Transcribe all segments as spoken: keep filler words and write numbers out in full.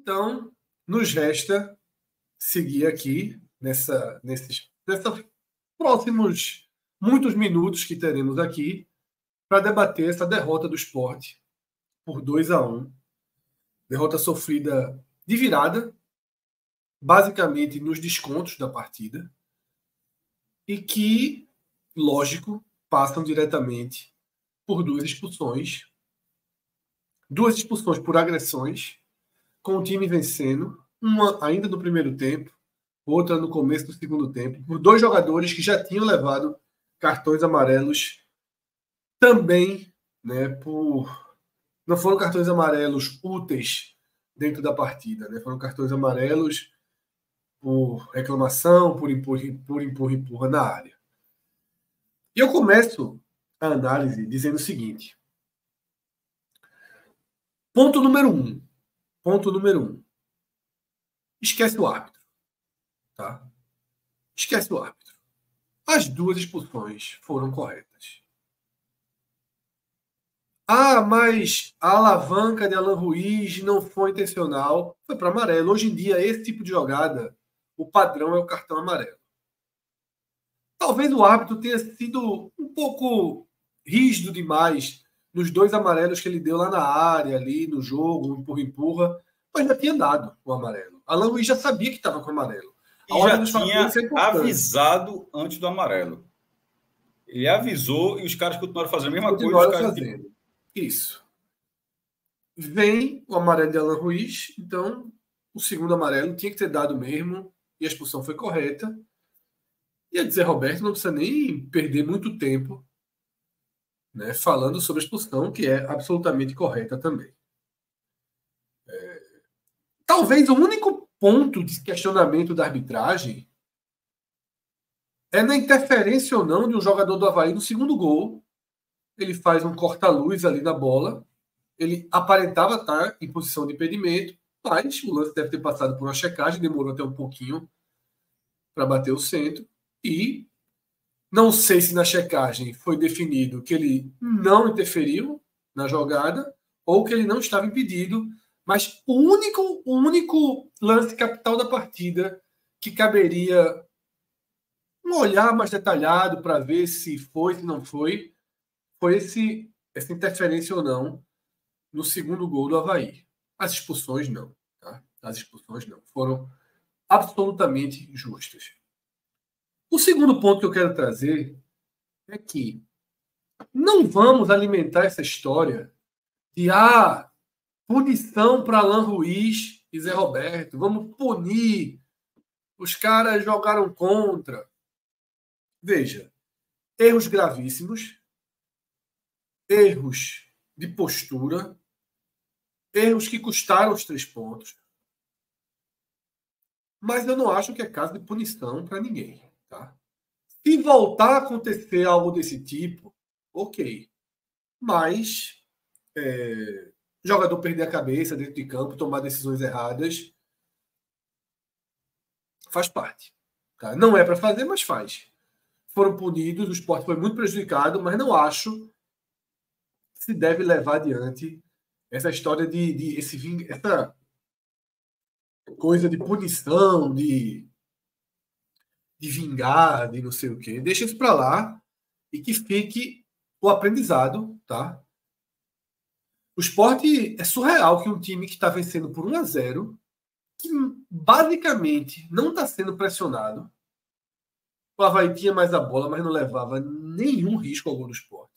Então, nos resta seguir aqui nessa, nesses, nesses próximos muitos minutos que teremos aqui para debater essa derrota do Sport por dois a um. Derrota sofrida de virada, basicamente nos descontos da partida, e que, lógico, passam diretamente por duas expulsões. Duas expulsões por agressões, com o time vencendo, uma ainda no primeiro tempo, outra no começo do segundo tempo, por dois jogadores que já tinham levado cartões amarelos também, né, por... Não foram cartões amarelos úteis dentro da partida, né? Foram cartões amarelos por reclamação, por empurra, por empurra, empurra na área. E eu começo a análise dizendo o seguinte. Ponto número um. Ponto número um. Esquece o árbitro. Tá? Esquece o árbitro. As duas expulsões foram corretas. Ah, mas a alavanca de Alan Ruiz não foi intencional. Foi para amarelo. Hoje em dia, esse tipo de jogada, o padrão é o cartão amarelo. Talvez o árbitro tenha sido um pouco rígido demais nos dois amarelos que ele deu lá na área, ali no jogo, empurra-empurra, mas já tinha dado o amarelo. Alan Ruiz já sabia que estava com o amarelo. A e já tinha avisado antes do amarelo. Ele avisou e os caras continuaram fazendo a mesma continuaram coisa. Os caras fazendo. Tipo... Isso. Vem o amarelo de Alan Ruiz, então o segundo amarelo tinha que ter dado mesmo e a expulsão foi correta. E a dizer, Roberto, não precisa nem perder muito tempo, né, falando sobre a expulsão, que é absolutamente correta também. É... Talvez o único ponto de questionamento da arbitragem é na interferência ou não de um jogador do Avaí no segundo gol. Ele faz um corta-luz ali na bola. Ele aparentava estar em posição de impedimento, mas o lance deve ter passado por uma checagem, demorou até um pouquinho para bater o centro. E não sei se na checagem foi definido que ele não interferiu na jogada ou que ele não estava impedido, mas o único, o único lance capital da partida que caberia um olhar mais detalhado para ver se foi, se não foi, foi esse, essa interferência ou não no segundo gol do Avaí. As expulsões não. Tá? As expulsões não. Foram absolutamente justas. O segundo ponto que eu quero trazer é que não vamos alimentar essa história de ah, punição para Alan Ruiz e Zé Roberto. Vamos punir. Os caras jogaram contra. Veja, erros gravíssimos, erros de postura, erros que custaram os três pontos. Mas eu não acho que é caso de punição para ninguém. Tá? Se voltar a acontecer algo desse tipo, ok. Mas é, jogador perder a cabeça dentro de campo, tomar decisões erradas, faz parte. Tá? Não é para fazer, mas faz. Foram punidos, o Sport foi muito prejudicado, mas não acho que se deve levar adiante essa história de, de esse, essa coisa de punição, de, de vingar, de não sei o quê. Deixa isso para lá e que fique o aprendizado, tá? O Sport é surreal que um time que está vencendo por um a zero, que basicamente não está sendo pressionado, o Avaí tinha mais a bola, mas não levava nenhum risco ao gol do Sport,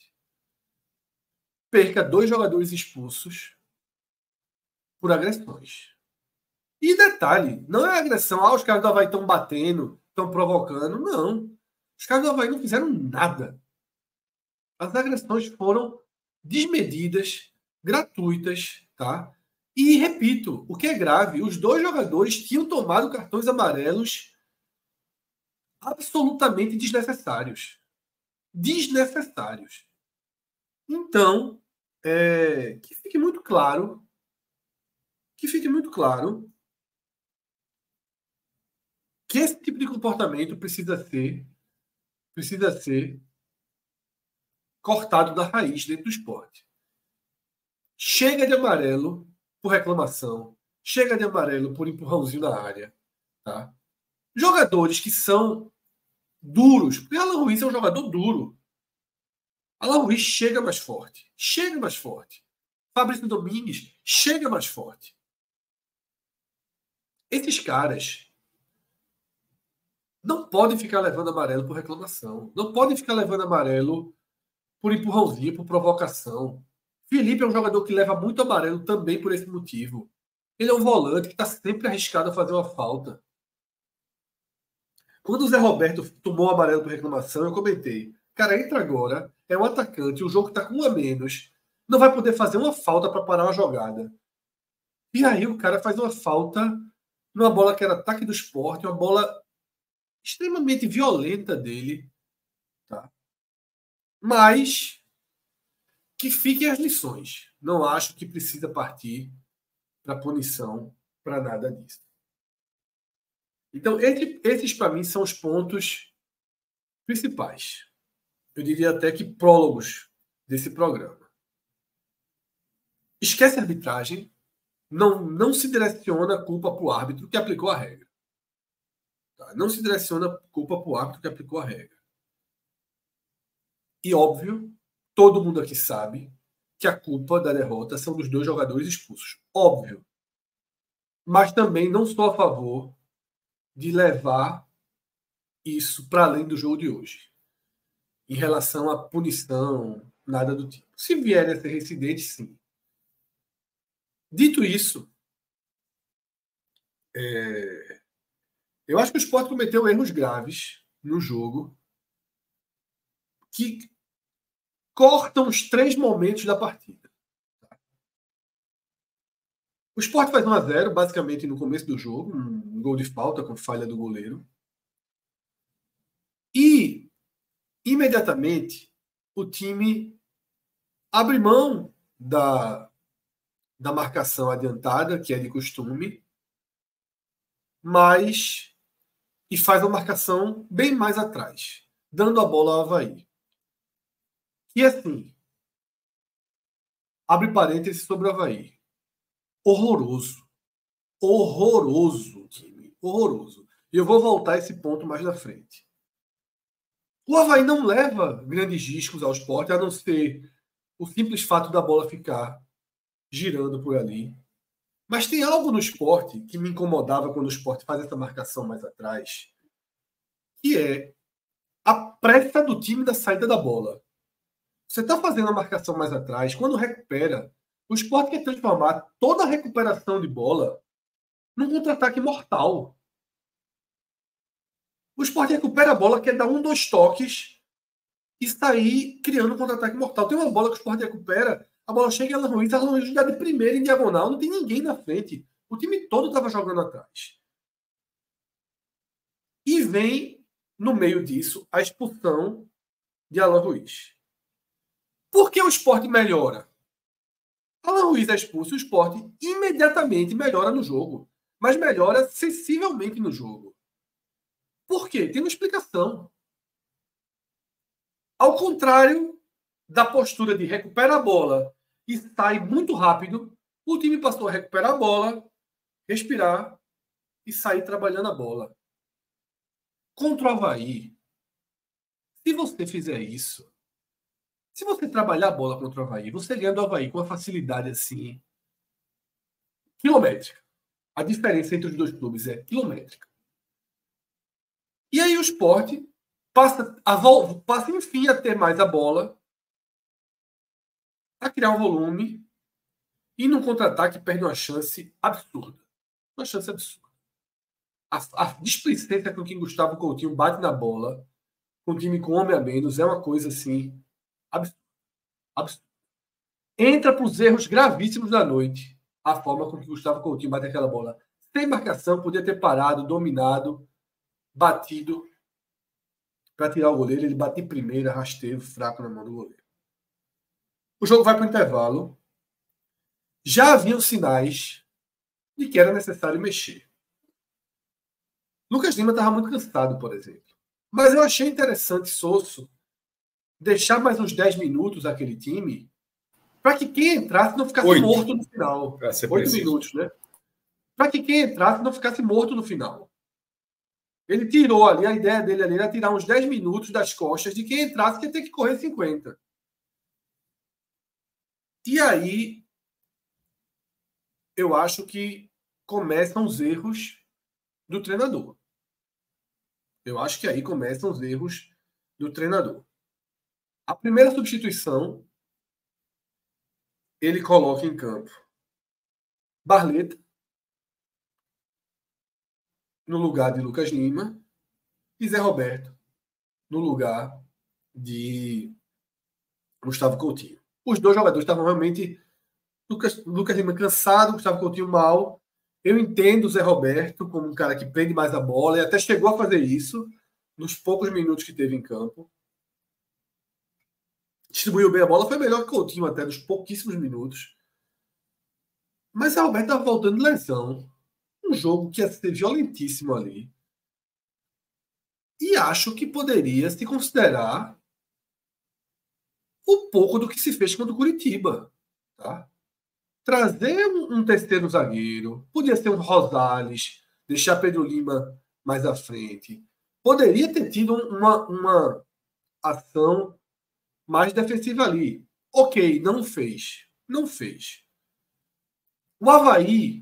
perca dois jogadores expulsos por agressões. E detalhe, não é agressão, ah, os caras do Avaí estão batendo, estão provocando, não. Os caras do Avaí não fizeram nada. As agressões foram desmedidas, gratuitas, tá? E, repito, o que é grave, os dois jogadores tinham tomado cartões amarelos absolutamente desnecessários. Desnecessários. Então, é, que fique muito claro, que fique muito claro que esse tipo de comportamento precisa ser, precisa ser cortado da raiz dentro do esporte. Chega de amarelo por reclamação. chega de amarelo por empurrãozinho na área. Tá? Jogadores que são duros, porque Alan Ruiz é um jogador duro. Alan Ruiz chega mais forte. Chega mais forte. Fabrício Domingues chega mais forte. Esses caras não podem ficar levando amarelo por reclamação. Não podem ficar levando amarelo por empurrãozinho, por provocação. Felipe é um jogador que leva muito amarelo também por esse motivo. Ele é um volante que está sempre arriscado a fazer uma falta. Quando o Zé Roberto tomou amarelo por reclamação, eu comentei. Cara, entra agora, é um atacante, o jogo está com um a menos, não vai poder fazer uma falta para parar uma jogada. E aí o cara faz uma falta numa bola que era ataque do Sport, uma bola extremamente violenta dele. Tá? Mas que fiquem as lições. Não acho que precisa partir para punição, para nada disso. Então, entre, esses para mim são os pontos principais. Eu diria até que prólogos desse programa. Esquece a arbitragem, não, não se direciona a culpa para o árbitro que aplicou a regra. Tá? Não se direciona a culpa para o árbitro que aplicou a regra. E óbvio, todo mundo aqui sabe que a culpa da derrota são dos dois jogadores expulsos. Óbvio. Mas também não sou a favor de levar isso para além do jogo de hoje. Em relação à punição, nada do tipo. Se vier a ser reincidente, sim. Dito isso, é... eu acho que o Sport cometeu erros graves no jogo que cortam os três momentos da partida. O Sport faz um a zero, basicamente, no começo do jogo, um gol de falta com falha do goleiro. E, imediatamente, o time abre mão da, da marcação adiantada, que é de costume, mas e faz uma marcação bem mais atrás, dando a bola ao Avaí. E assim, abre parênteses sobre o Avaí. Horroroso. Horroroso, time. Horroroso. E eu vou voltar a esse ponto mais na frente. O Avaí não leva grandes riscos ao Sport, a não ser o simples fato da bola ficar girando por ali. Mas tem algo no Sport que me incomodava quando o Sport faz essa marcação mais atrás, que é a pressa do time da saída da bola. Você está fazendo a marcação mais atrás, quando recupera, o Sport quer transformar toda a recuperação de bola num contra-ataque mortal. O Sport recupera a bola, quer dar um, dois toques e sair criando um contra-ataque mortal. Tem uma bola que o Sport recupera, a bola chega em Alan Ruiz, Alan Ruiz dá de primeira em diagonal, não tem ninguém na frente. O time todo estava jogando atrás. E vem, no meio disso, a expulsão de Alan Ruiz. Por que o Sport melhora? Alan Ruiz é expulso, o Sport imediatamente melhora no jogo. Mas melhora sensivelmente no jogo. Por quê? Tem uma explicação. Ao contrário da postura de recupera a bola e sai muito rápido, o time passou a recuperar a bola, respirar e sair trabalhando a bola. Contra o Avaí, se você fizer isso, se você trabalhar a bola contra o Avaí, você ganha do Avaí com uma facilidade assim, quilométrica. A diferença entre os dois clubes é quilométrica. E aí o Sport passa, a, passa enfim a ter mais a bola, a criar um volume e no contra-ataque perde uma chance absurda. Uma chance absurda. A, a displicência com que Gustavo Coutinho bate na bola, com o time com homem a menos, é uma coisa assim absurda. absurda. Entra para os erros gravíssimos da noite a forma com que Gustavo Coutinho bate aquela bola. Sem marcação, podia ter parado, dominado, batido para tirar o goleiro. Ele bate em primeira, rasteiro, fraco na mão do goleiro. O jogo vai para o intervalo. Já haviam sinais de que era necessário mexer. Lucas Lima estava muito cansado, por exemplo. Mas eu achei interessante, Sosso, deixar mais uns dez minutos aquele time para que quem entrasse não ficasse Oito. morto no final. Para ser Oito preciso. minutos, né? para que quem entrasse não ficasse morto no final. Ele tirou ali, a ideia dele ali era tirar uns dez minutos das costas de quem entrasse que ia ter que correr cinquenta. E aí, eu acho que começam os erros do treinador. Eu acho que aí começam os erros do treinador. A primeira substituição, ele coloca em campo Barleta no lugar de Lucas Lima e Zé Roberto no lugar de Gustavo Coutinho. Os dois jogadores estavam realmente Lucas, Lucas Lima cansado, Gustavo Coutinho mal. Eu entendo o Zé Roberto como um cara que prende mais a bola e até chegou a fazer isso nos poucos minutos que teve em campo. Distribuiu bem a bola, foi melhor que Coutinho até nos pouquíssimos minutos. Mas o Roberto estava voltando de lesão. Um jogo que ia ser violentíssimo ali. E acho que poderia se considerar um pouco do que se fez contra o Curitiba. Tá? Trazer um, um terceiro zagueiro, podia ser um Rosales, deixar Pedro Lima mais à frente. Poderia ter tido uma, uma ação mais defensiva ali. Ok, não fez. Não fez. O Avaí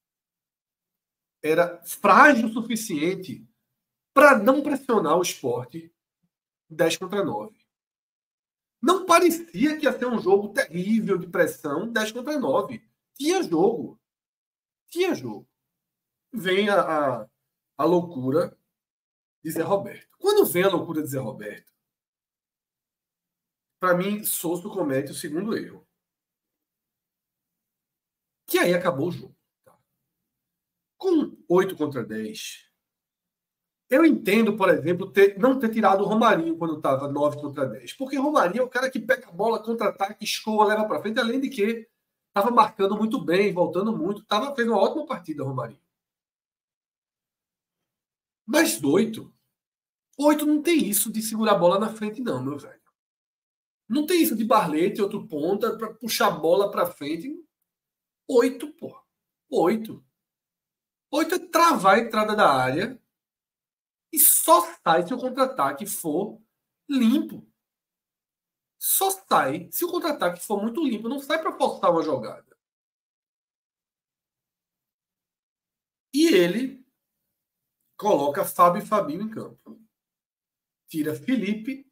era frágil o suficiente para não pressionar o Sport dez contra nove. Não parecia que ia ser um jogo terrível de pressão dez contra nove. Tinha jogo. Tinha jogo. Vem a, a, a loucura de Zé Roberto. Quando vem a loucura de Zé Roberto, para mim, Souto comete o segundo erro. Que aí acabou o jogo. Tá? Com oito contra dez, eu entendo, por exemplo, ter, não ter tirado o Romarinho quando estava nove contra dez. Porque o Romarinho é o cara que pega a bola, contra-ataque, escoa, leva para frente, além de que estava marcando muito bem, voltando muito. Tava, fez uma ótima partida, o Romarinho. Mas oito. Oito não tem isso de segurar a bola na frente, não, meu velho. Não tem isso de Barlete, outro ponta, para puxar a bola para frente. Oito, pô. Oito. Oito é travar a entrada da área e só sai se o contra-ataque for limpo. Só sai se o contra-ataque for muito limpo. Não sai para forçar uma jogada. E ele coloca Fábio e Fabinho em campo. Tira Felipe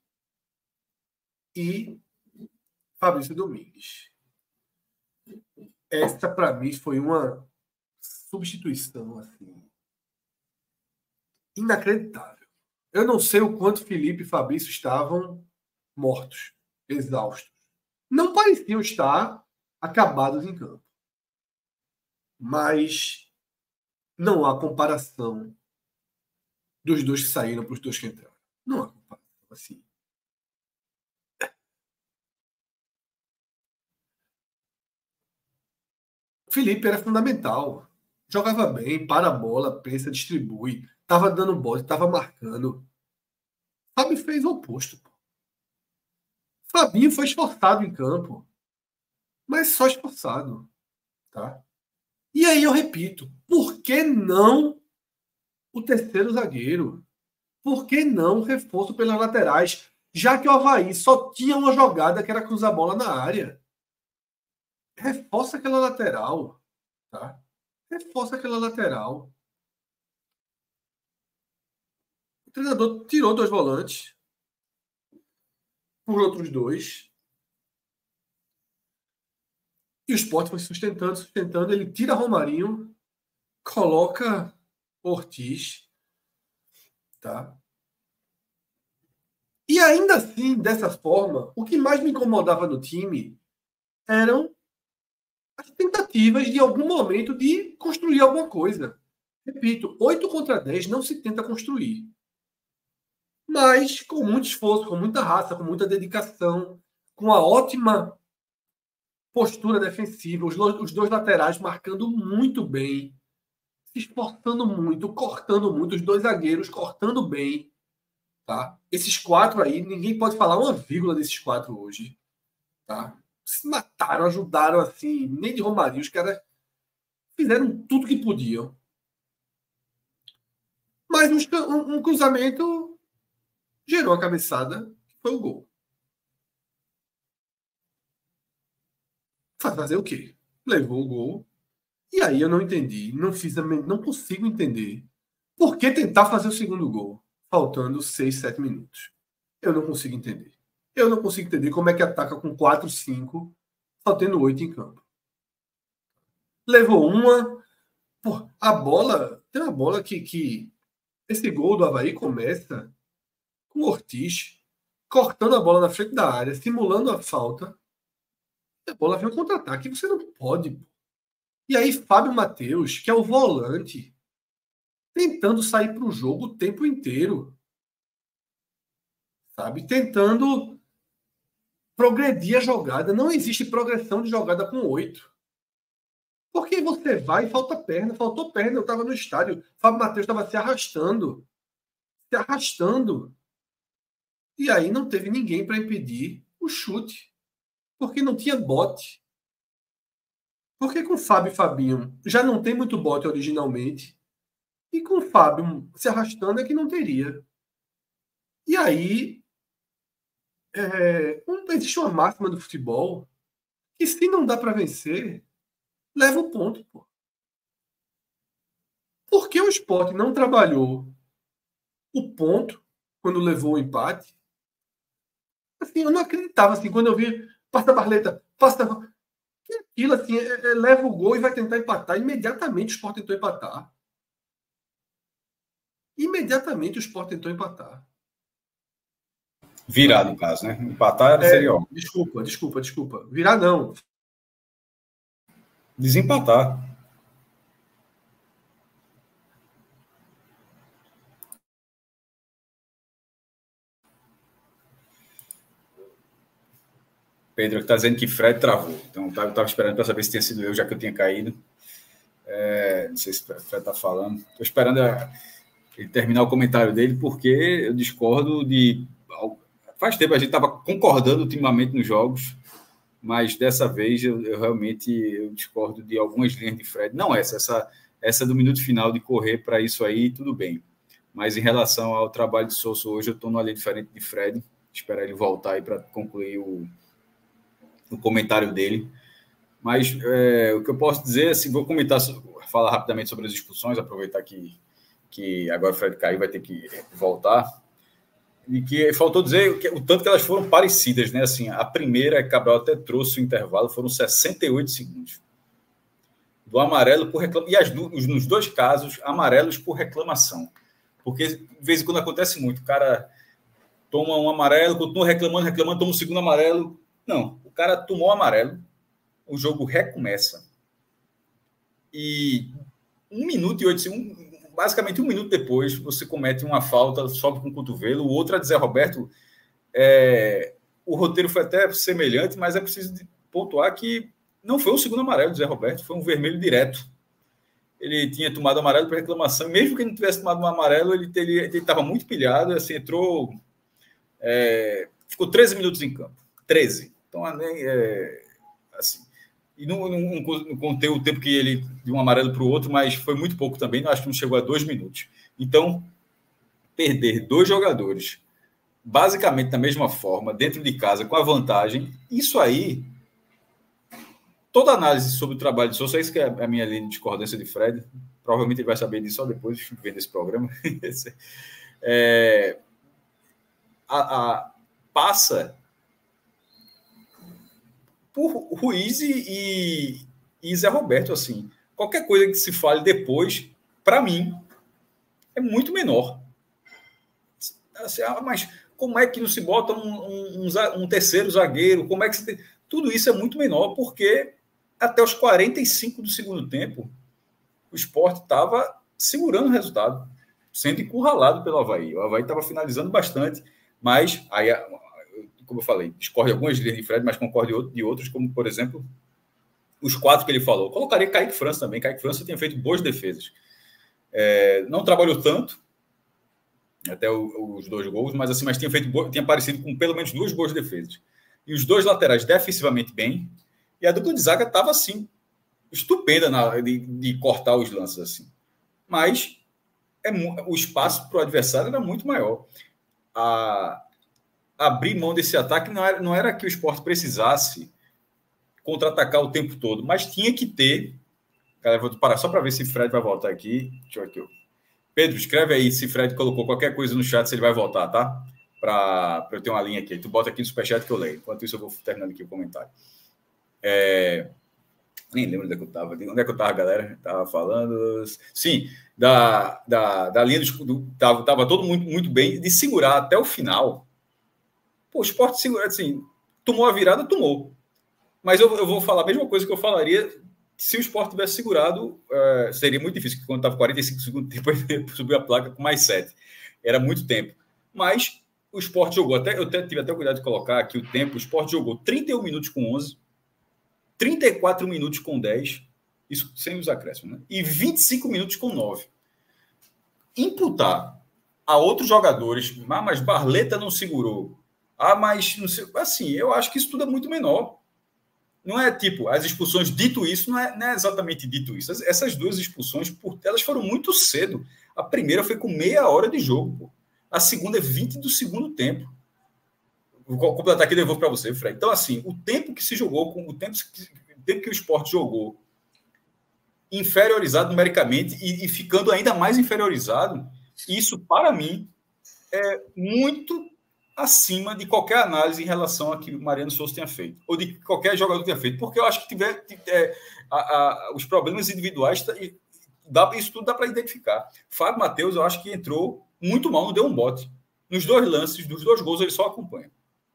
e Fabrício Domingues. Essa, para mim, foi uma substituição assim inacreditável. Eu não sei o quanto Felipe e Fabrício estavam mortos, exaustos. Não pareciam estar acabados em campo. Mas não há comparação dos dois que saíram para os dois que entraram. Não há comparação assim. Felipe era fundamental. Jogava bem, para a bola, pensa, distribui. Tava dando bola, tava marcando. Fábio fez o oposto. Pô. Fabinho foi esforçado em campo. Mas só esforçado. Tá? E aí eu repito, por que não o terceiro zagueiro? Por que não reforço pelas laterais? Já que o Avaí só tinha uma jogada que era cruzar a bola na área. Reforça aquela lateral. Tá? Reforça aquela lateral. O treinador tirou dois volantes por outros dois. E o Sport foi sustentando, sustentando. Ele tira Romarinho, coloca Ortiz. Tá? E ainda assim, dessa forma, o que mais me incomodava no time eram as tentativas de algum momento de construir alguma coisa. Repito, oito contra dez não se tenta construir. Mas com muito esforço, com muita raça, com muita dedicação, com a ótima postura defensiva, os, os dois laterais marcando muito bem, se esforçando muito, cortando muito, os dois zagueiros cortando bem. Tá? Esses quatro aí, ninguém pode falar uma vírgula desses quatro hoje. Tá? Se mataram, ajudaram assim, nem de Romarinho, os caras fizeram tudo que podiam. Mas um, um, um cruzamento gerou a cabeçada, que foi o gol. Vai fazer o quê? Levou o gol. E aí eu não entendi, não fiz a, não consigo entender por que tentar fazer o segundo gol, faltando seis, sete minutos. Eu não consigo entender. Eu não consigo entender como é que ataca com quatro, cinco, faltando oito em campo. Levou uma. Pô, a bola. Tem uma bola que, que. Esse gol do Avaí começa com o Ortiz cortando a bola na frente da área, simulando a falta. E a bola vem um contra-ataque. Você não pode. E aí, Fábio Matheus, que é o volante, tentando sair para o jogo o tempo inteiro. Sabe? Tentando progredir a jogada. Não existe progressão de jogada com oito. Porque você vai e falta perna. Faltou perna. Eu estava no estádio. Fábio Matheus estava se arrastando. Se arrastando. E aí não teve ninguém para impedir o chute. Porque não tinha bote. Porque com Fábio e Fabinho já não tem muito bote originalmente. E com o Fábio se arrastando é que não teria. E aí é, um, existe uma máxima do futebol que se não dá para vencer, leva o ponto. Pô. Por que o Sport não trabalhou o ponto quando levou o empate? Assim, eu não acreditava assim, quando eu vi passa a Barleta, passa que aquilo assim, é, é, leva o gol e vai tentar empatar. Imediatamente o Sport tentou empatar. Imediatamente o Sport tentou empatar. Virar, no caso, né? Empatar é, seria óbvio. Desculpa, desculpa, desculpa. Virar não. Desempatar. Pedro está dizendo que Fred travou. Então, eu estava esperando para saber se tinha sido eu, já que eu tinha caído. É, não sei se o Fred está falando. Estou esperando a, ele terminar o comentário dele, porque eu discordo de... Faz tempo a gente estava concordando ultimamente nos jogos, mas dessa vez eu, eu realmente eu discordo de algumas linhas de Fred. Não essa, essa, essa do minuto final de correr para isso aí, tudo bem. Mas em relação ao trabalho de Sousa hoje, eu estou numa linha diferente de Fred. Esperar ele voltar aí para concluir o, o comentário dele. Mas é, o que eu posso dizer, assim, vou comentar, falar rapidamente sobre as expulsões, aproveitar que, que agora o Fred caiu, vai ter que voltar. E que faltou dizer que, o tanto que elas foram parecidas, né? Assim, a primeira, Cabral até trouxe o intervalo, foram sessenta e oito segundos. Do amarelo por reclamação. E as, nos dois casos, amarelos por reclamação. Porque, de vez em quando, acontece muito. O cara toma um amarelo, continua reclamando, reclamando, toma um segundo amarelo. Não, o cara tomou amarelo, o jogo recomeça. E um minuto e oito segundos, basicamente um minuto depois, você comete uma falta, sobe com o cotovelo. O outro é de Zé Roberto. É, o roteiro foi até semelhante, mas é preciso pontuar que não foi um segundo amarelo de Zé Roberto, foi um vermelho direto. Ele tinha tomado amarelo por reclamação. Mesmo que ele não tivesse tomado um amarelo, ele estava muito pilhado, assim, entrou... É, ficou treze minutos em campo. treze. Então, é, assim... E não, não, não contei o tempo que ele de um amarelo para o outro, mas foi muito pouco também. Acho que não chegou a dois minutos. Então, perder dois jogadores, basicamente da mesma forma, dentro de casa, com a vantagem, isso aí, toda análise sobre o trabalho de Sousa, isso que é a minha linha de discordância de Fred, provavelmente ele vai saber disso só depois de ver desse programa, é, a, a, passa... por Ruiz e, e, e Zé Roberto, assim. Qualquer coisa que se fale depois, para mim, é muito menor. Assim, ah, mas como é que não se bota um, um, um terceiro zagueiro? Como é que se tem... Tudo isso é muito menor, porque até os quarenta e cinco do segundo tempo, o Sport estava segurando o resultado, sendo encurralado pelo Avaí. O Avaí estava finalizando bastante, mas aí... como eu falei, discordo de algumas linhas de Fred, mas concordo de outros, como, por exemplo, os quatro que ele falou. Eu colocaria Kaique França também. Kaique França tinha feito boas defesas. É, não trabalhou tanto, até o, os dois gols, mas assim, mas tinha, feito, tinha aparecido com pelo menos duas boas defesas. E os dois laterais defensivamente bem, e a dupla de zaga estava, assim, estupenda na, de, de cortar os lances assim. Mas é, o espaço para o adversário era muito maior. A, abrir mão desse ataque não era, não era que o Sport precisasse contra-atacar o tempo todo, mas tinha que ter... Cara, vou parar só para ver se Fred vai voltar aqui. Deixa eu aqui. Pedro, escreve aí se Fred colocou qualquer coisa no chat, se ele vai voltar, tá? Para eu ter uma linha aqui. Tu bota aqui no superchat que eu leio. Enquanto isso, eu vou terminando aqui o comentário. É... Nem lembro onde é que eu estava. Onde é que eu estava, galera? Estava falando... Sim, da, da, da linha do... do tava, tava todo muito, muito bem de segurar até o final. Pô, o Sport segura, assim, tomou a virada, tomou. Mas eu, eu vou falar a mesma coisa que eu falaria se o Sport tivesse segurado, uh, seria muito difícil, porque quando estava quarenta e cinco segundos de tempo, ele subiu a placa com mais sete. Era muito tempo. Mas o Sport jogou, até, eu até, tive até o cuidado de colocar aqui o tempo, o Sport jogou trinta e um minutos com onze, trinta e quatro minutos com dez, isso sem os acréscimos, né? E vinte e cinco minutos com nove. Imputar a outros jogadores, ah, mas Barleta não segurou, ah, mas não sei, assim, eu acho que isso tudo é muito menor. Não é tipo, as expulsões, dito isso, não é, não é exatamente dito isso. Essas duas expulsões, por, elas foram muito cedo. A primeira foi com meia hora de jogo, pô. A segunda é vinte do segundo tempo. Vou completar aqui e devolvo para você, Fred. Então, assim, o tempo que se jogou, com o tempo que, o tempo que o Sport jogou, inferiorizado numericamente e, e ficando ainda mais inferiorizado, isso, para mim, é muito acima de qualquer análise em relação a que o Mariano Souza tenha feito, ou de que qualquer jogador tenha feito, porque eu acho que tiver é, a, a, os problemas individuais, dá, isso tudo dá para identificar. Fábio Matheus, eu acho que entrou muito mal, não deu um bote. Nos dois lances, dos dois gols, ele só acompanha.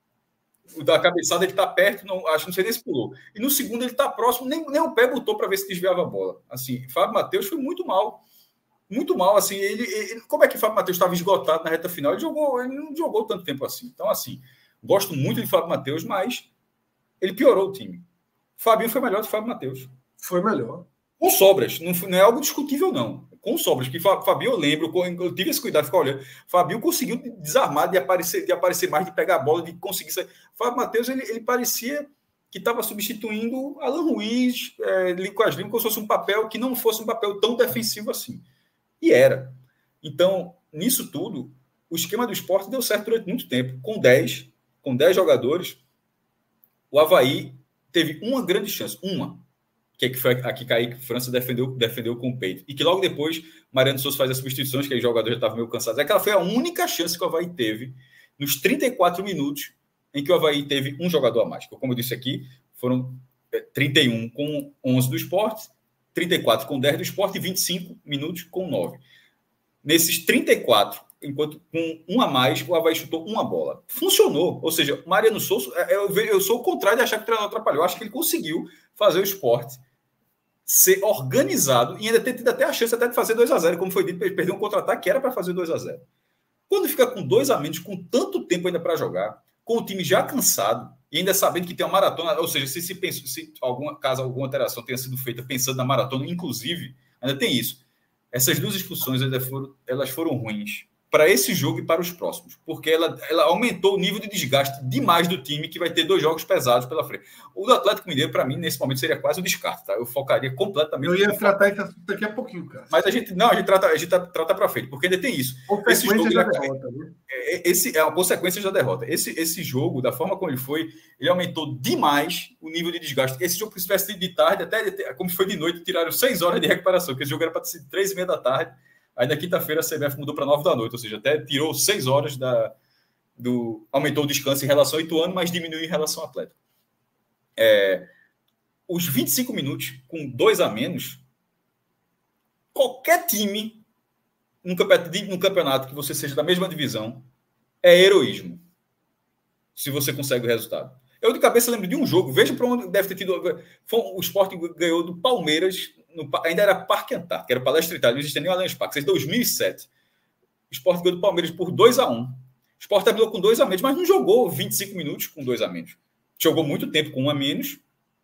O da cabeçada, ele está perto, não, acho que não sei nem se pulou. E no segundo, ele está próximo, nem, nem o pé botou para ver se desviava a bola. Assim, Fábio Matheus foi muito mal. Muito mal, assim, ele, ele, como é que o Fábio Matheus estava esgotado na reta final? Ele, jogou, ele não jogou tanto tempo assim. Então, assim, gosto muito de Fábio Matheus, mas ele piorou o time. O Fabinho foi melhor do que o Fábio Matheus. Foi melhor. Com sobras, não, não é algo discutível, não. Com sobras, porque o Fabinho, eu lembro, eu tive esse cuidado de ficar olhando. O Fabinho conseguiu desarmar, de aparecer, de aparecer mais, de pegar a bola, de conseguir sair. O Fábio Matheus, ele, ele parecia que estava substituindo Alan Ruiz, é, Lucas Lima, como se fosse um papel que não fosse um papel tão defensivo assim. E era. Então, nisso tudo, o esquema do Sport deu certo durante muito tempo. Com dez, com dez jogadores, o Avaí teve uma grande chance, uma, que é que foi a que Kaique França defendeu, defendeu com o peito. E que logo depois, Mariano Souza faz as substituições, que os jogadores já estavam meio cansados. Aquela foi a única chance que o Avaí teve nos trinta e quatro minutos em que o Avaí teve um jogador a mais. Como eu disse aqui, foram trinta e um com onze do Sport, trinta e quatro com dez do Sport e vinte e cinco minutos com nove. Nesses trinta e quatro, enquanto com um a mais, o Avaí chutou uma bola. Funcionou. Ou seja, Mariano Souza, eu, eu sou o contrário de achar que o treinador atrapalhou. Eu acho que ele conseguiu fazer o Sport ser organizado e ainda ter tido até a chance até de fazer dois a zero, como foi dito, ele perdeu um contra-ataque que era para fazer dois a zero. Quando fica com dois a menos, com tanto tempo ainda para jogar, com o time já cansado, e ainda sabendo que tem uma maratona, ou seja, se, se, pensa, se alguma, caso alguma alteração tenha sido feita pensando na maratona, inclusive, ainda tem isso. Essas duas expulsões ainda foram, elas foram ruins para esse jogo e para os próximos, porque ela, ela aumentou o nível de desgaste demais do time, que vai ter dois jogos pesados pela frente. O do Atlético Mineiro, para mim, nesse momento, seria quase o descarte, tá? Eu focaria completamente... Eu ia tratar isso daqui a pouquinho, cara. Mas a gente, não, a gente trata, a gente trata para frente, porque ainda tem isso. Esse jogo da derrota, né? Esse é uma consequência da derrota. Esse, esse jogo, da forma como ele foi, ele aumentou demais o nível de desgaste. Esse jogo, se tivesse de tarde, até como foi de noite, tiraram seis horas de recuperação, porque esse jogo era para ser três e meia da tarde. Aí na quinta-feira a C B F mudou para nove da noite, ou seja, até tirou seis horas da, do. Aumentou o descanso em relação ao Ituano, mas diminuiu em relação ao Atlético. É, os vinte e cinco minutos, com dois a menos, qualquer time num campeonato, num campeonato que você seja da mesma divisão, é heroísmo. Se você consegue o resultado. Eu de cabeça lembro de um jogo, veja para onde deve ter tido. Foi, o Sport ganhou do Palmeiras. No, ainda era Parque Antártico, era Palestra Itália, não existia nem o Allianz Parque, isso é dois mil e sete. O Sport ganhou do Palmeiras por dois a um. O Sport terminou com dois a menos, mas não jogou vinte e cinco minutos com dois a menos. Jogou muito tempo com um a menos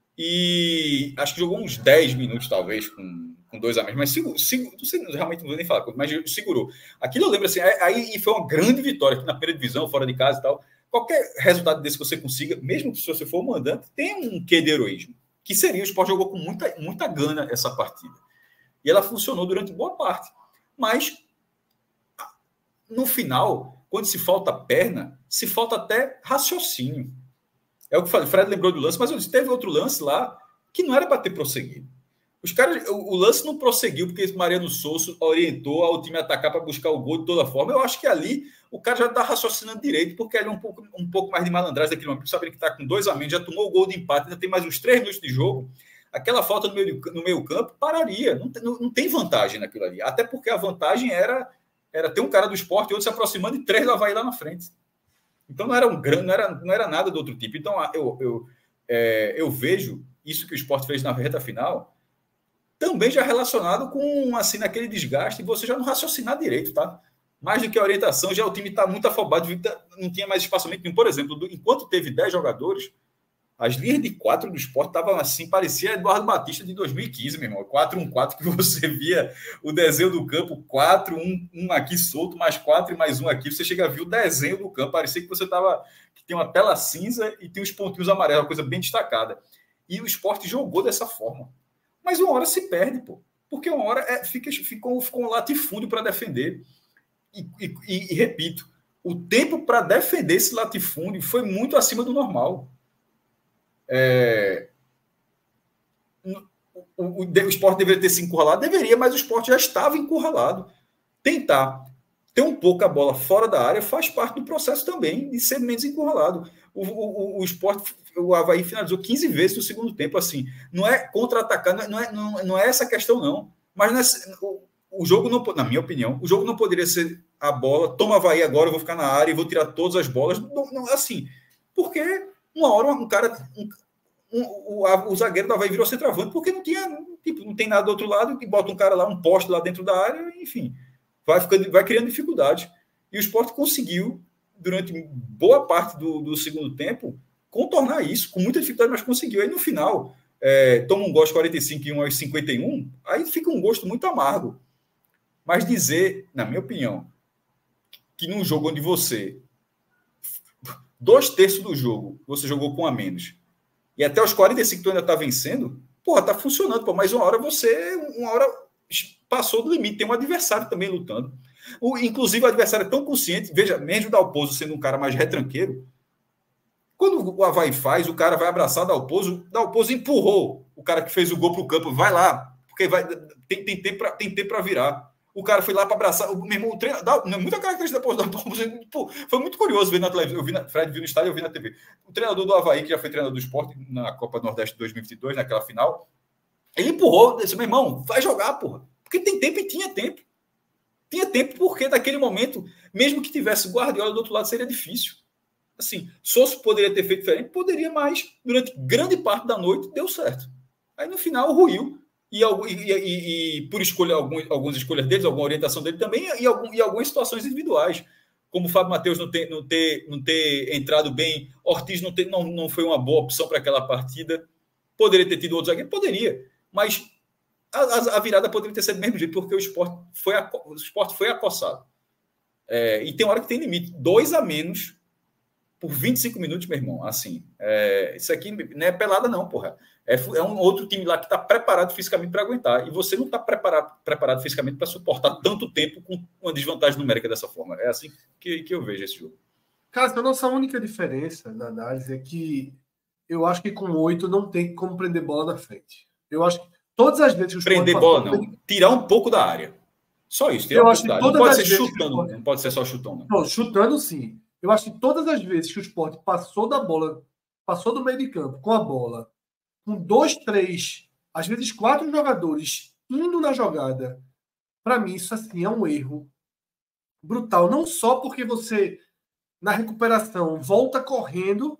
e acho que jogou uns dez minutos, talvez, com, com dois a menos, mas segurou, segurou, não sei, realmente não vou nem falar, mas segurou. Aquilo eu lembro assim, aí foi uma grande vitória aqui na primeira divisão, fora de casa e tal. Qualquer resultado desse que você consiga, mesmo se você for mandante, tem um quê de heroísmo. que seria, o Sport jogou com muita, muita gana essa partida. E ela funcionou durante boa parte. Mas, no final, quando se falta perna, se falta até raciocínio. É o que eu falei, Fred lembrou do lance, mas eu disse, teve outro lance lá que não era para ter prosseguido. Os caras, o, o lance não prosseguiu porque Mariano Souza orientou ao time atacar para buscar o gol de toda forma. Eu acho que ali o cara já está raciocinando direito, porque ele é um pouco, um pouco mais de malandragem daquele momento, sabendo que está com dois a menos, já tomou o gol de empate, ainda tem mais uns três minutos de jogo. Aquela falta no meio, no meio campo pararia. Não, não, não tem vantagem naquilo ali. Até porque a vantagem era, era ter um cara do Sport e outro se aproximando e três do Avaí lá na frente. Então não era, um, não era, não era nada do outro tipo. Então eu, eu, é, eu vejo isso que o Sport fez na reta final também já relacionado com, assim, naquele desgaste, e você já não raciocinar direito, tá? Mais do que a orientação, já o time está muito afobado, não tinha mais espaçamento nenhum. Por exemplo, do, enquanto teve dez jogadores, as linhas de quatro do Sport estavam assim, parecia Eduardo Batista de dois mil e quinze, meu irmão. quatro um quatro, que você via o desenho do campo, quatro um um aqui solto, mais quatro e mais um aqui. Você chega a ver o desenho do campo, parecia que você estava, que tem uma tela cinza e tem os pontinhos amarelos, uma coisa bem destacada. E o Sport jogou dessa forma. Mas uma hora se perde, pô. Porque uma hora é, fica, ficou, ficou um latifúndio para defender. E, e, e, e repito, o tempo para defender esse latifúndio foi muito acima do normal. É... O, o, o Sport deveria ter se encurralado? Deveria, mas o Sport já estava encurralado. Tentar ter um pouco a bola fora da área faz parte do processo também de ser menos encurralado. O, o, o Sport, o Avaí finalizou quinze vezes no segundo tempo, assim. Não é contra-atacar, não é, não, não é essa questão, não. Mas não é, o, o jogo, não, na minha opinião, o jogo não poderia ser a bola, toma Avaí agora, eu vou ficar na área e vou tirar todas as bolas. Não, não, assim, porque uma hora um cara, um, um, o, a, o zagueiro do Avaí virou centroavante, porque não tinha, tipo, não tem nada do outro lado, que bota um cara lá, um poste lá dentro da área, enfim, vai, ficando, vai criando dificuldade. E o Sport conseguiu, durante boa parte do, do segundo tempo, contornar isso, com muita dificuldade, mas conseguiu. Aí no final, é, toma um gol aos quarenta e cinco e um aos cinquenta e um, aí fica um gosto muito amargo. Mas dizer, na minha opinião, que num jogo onde você, dois terços do jogo, você jogou com a menos, e até os quarenta e cinco tu ainda tá vencendo, porra, tá funcionando, pô, mas uma hora você, uma hora passou do limite, tem um adversário também lutando. O, inclusive, o adversário é tão consciente, veja, mesmo o Dalpozo sendo um cara mais retranqueiro, quando o Avaí faz, o cara vai abraçar o Dalpozo, o Dalpozo empurrou o cara que fez o gol pro campo, vai lá, porque vai, tem, tem tempo para virar. O cara foi lá para abraçar, o meu irmão, o treino, dá, muita característica da Dalpozo, pô, foi muito curioso ver na televisão, eu vi na, Fred viu no estádio, eu vi na T V. O treinador do Avaí, que já foi treinador do Sport na Copa do Nordeste de dois mil e vinte e dois, naquela final, ele empurrou, disse, meu irmão, vai jogar, porra, porque tem tempo e tinha tempo. Tinha tempo porque, naquele momento, mesmo que tivesse Guardiola do outro lado, seria difícil. Assim, Sousa poderia ter feito diferente? Poderia, mas durante grande parte da noite deu certo. Aí, no final, ruiu. E, e, e, e por escolha, algumas, algumas escolhas deles, alguma orientação dele também, e, algum, e algumas situações individuais. Como o Fábio Matheus não ter, não, ter, não ter entrado bem, Ortiz não, ter, não, não foi uma boa opção para aquela partida. Poderia ter tido outro zagueiro? Poderia. Mas a, a virada poderia ter sido do mesmo jeito, porque o Sport foi, o Sport foi acossado. É, e tem hora que tem limite. Dois a menos por vinte e cinco minutos, meu irmão. Assim, é, isso aqui não é pelada, não, porra. É, é um outro time lá que está preparado fisicamente para aguentar. E você não está preparado, preparado fisicamente para suportar tanto tempo com uma desvantagem numérica dessa forma. É assim que, que eu vejo esse jogo. Cássio, a nossa única diferença na análise é que eu acho que com oito não tem como prender bola na frente. Eu acho que todas as vezes que os prender bola, não. Tem... Tirar um pouco da área. Só isso. Tirar eu um acho pouco que da área. Não pode ser vezes chutando. Sport... Não pode ser só chutando. Não. Não, chutando, sim. Eu acho que todas as vezes que o Sport passou da bola, passou do meio de campo com a bola, com dois, três, às vezes quatro jogadores indo na jogada, para mim isso assim é um erro brutal. Não só porque você, na recuperação, volta correndo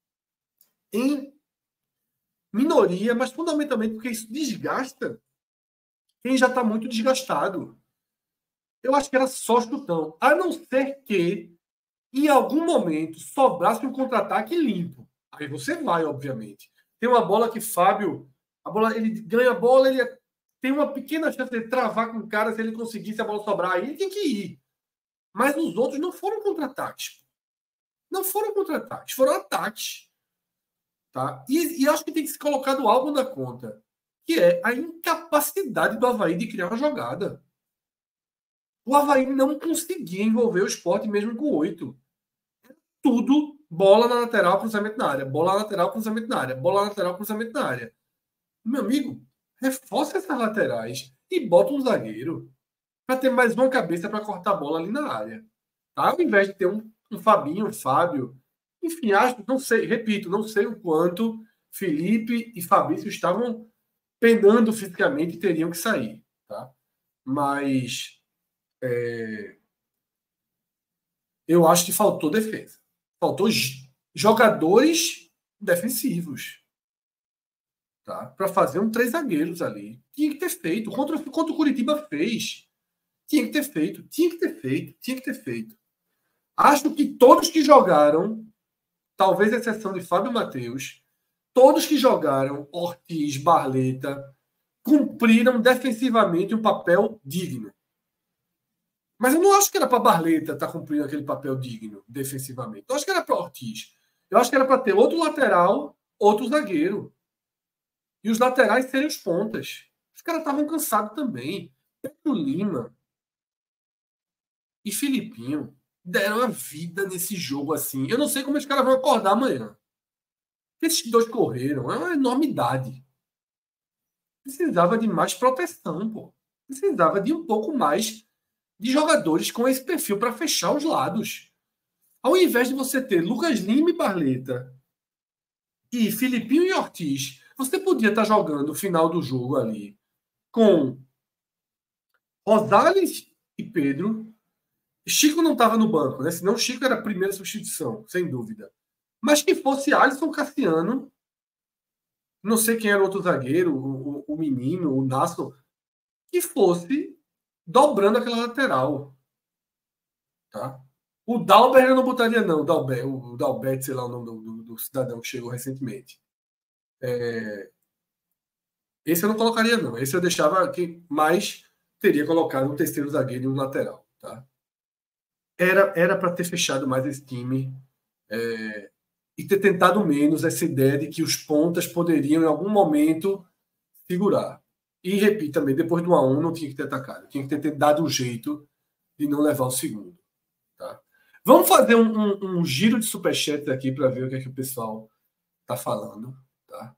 em minoria, mas fundamentalmente porque isso desgasta quem já está muito desgastado. Eu acho que era só chutão. A não ser que, em algum momento, sobrasse um contra-ataque limpo. Aí você vai, obviamente. Tem uma bola que Fábio... A bola, ele ganha a bola, ele tem uma pequena chance de travar com o cara se ele conseguisse a bola sobrar. Aí ele tem que ir. Mas os outros não foram contra-ataques. Não foram contra-ataques, foram ataques. Tá? E, e acho que tem que se colocar algo na conta, que é a incapacidade do Avaí de criar uma jogada. O Avaí não conseguia envolver o Sport mesmo com oito. Tudo bola na lateral, cruzamento na área. Bola na lateral, cruzamento na área. Bola na lateral, cruzamento na área. Meu amigo, reforça essas laterais e bota um zagueiro para ter mais uma cabeça para cortar a bola ali na área. Tá? Ao invés de ter um, um Fabinho, um Fábio. Enfim, acho, não sei, repito, não sei o quanto Felipe e Fabrício estavam penando fisicamente e teriam que sair. Tá? Mas é, eu acho que faltou defesa. Faltou jogadores defensivos. Tá? Para fazer um três zagueiros ali. Tinha que ter feito. Contra, contra o Curitiba fez. Tinha que ter feito. Tinha que ter feito. Tinha que ter feito. Acho que todos que jogaram, talvez a exceção de Fábio Matheus, todos que jogaram, Ortiz, Barleta, cumpriram defensivamente um papel digno. Mas eu não acho que era para Barleta estar cumprindo aquele papel digno defensivamente. Eu acho que era para Ortiz. Eu acho que era para ter outro lateral, outro zagueiro. E os laterais serem os pontas. Os caras estavam cansados também. Pedro Lima e Filipinho deram a vida nesse jogo assim. Eu não sei como os caras vão acordar amanhã. Esses dois correram. É uma enormidade. Precisava de mais proteção, pô. Precisava de um pouco mais de jogadores com esse perfil para fechar os lados. Ao invés de você ter Lucas Lima e Barleta e Filipinho e Ortiz, você podia estar jogando o final do jogo ali com Rosales e Pedro. Chico não estava no banco, né? Senão o Chico era a primeira substituição, sem dúvida. Mas que fosse Alisson, Cassiano, não sei quem era o outro zagueiro, o, o, o menino, o Nasso, que fosse dobrando aquela lateral. Tá? O Dalber eu não botaria, não. O Dalber, o Dalbert, sei lá o nome do, do, do cidadão que chegou recentemente. É... Esse eu não colocaria, não. Esse eu deixava que mais teria colocado um terceiro zagueiro e um lateral. Tá? Era para ter fechado mais esse time é... e ter tentado menos essa ideia de que os pontas poderiam, em algum momento, segurar. E, repito também, depois do um a um não tinha que ter atacado. Tinha que ter dado um jeito de não levar o segundo. Tá? Vamos fazer um, um, um giro de superchat aqui para ver o que é que o pessoal está falando. Tá?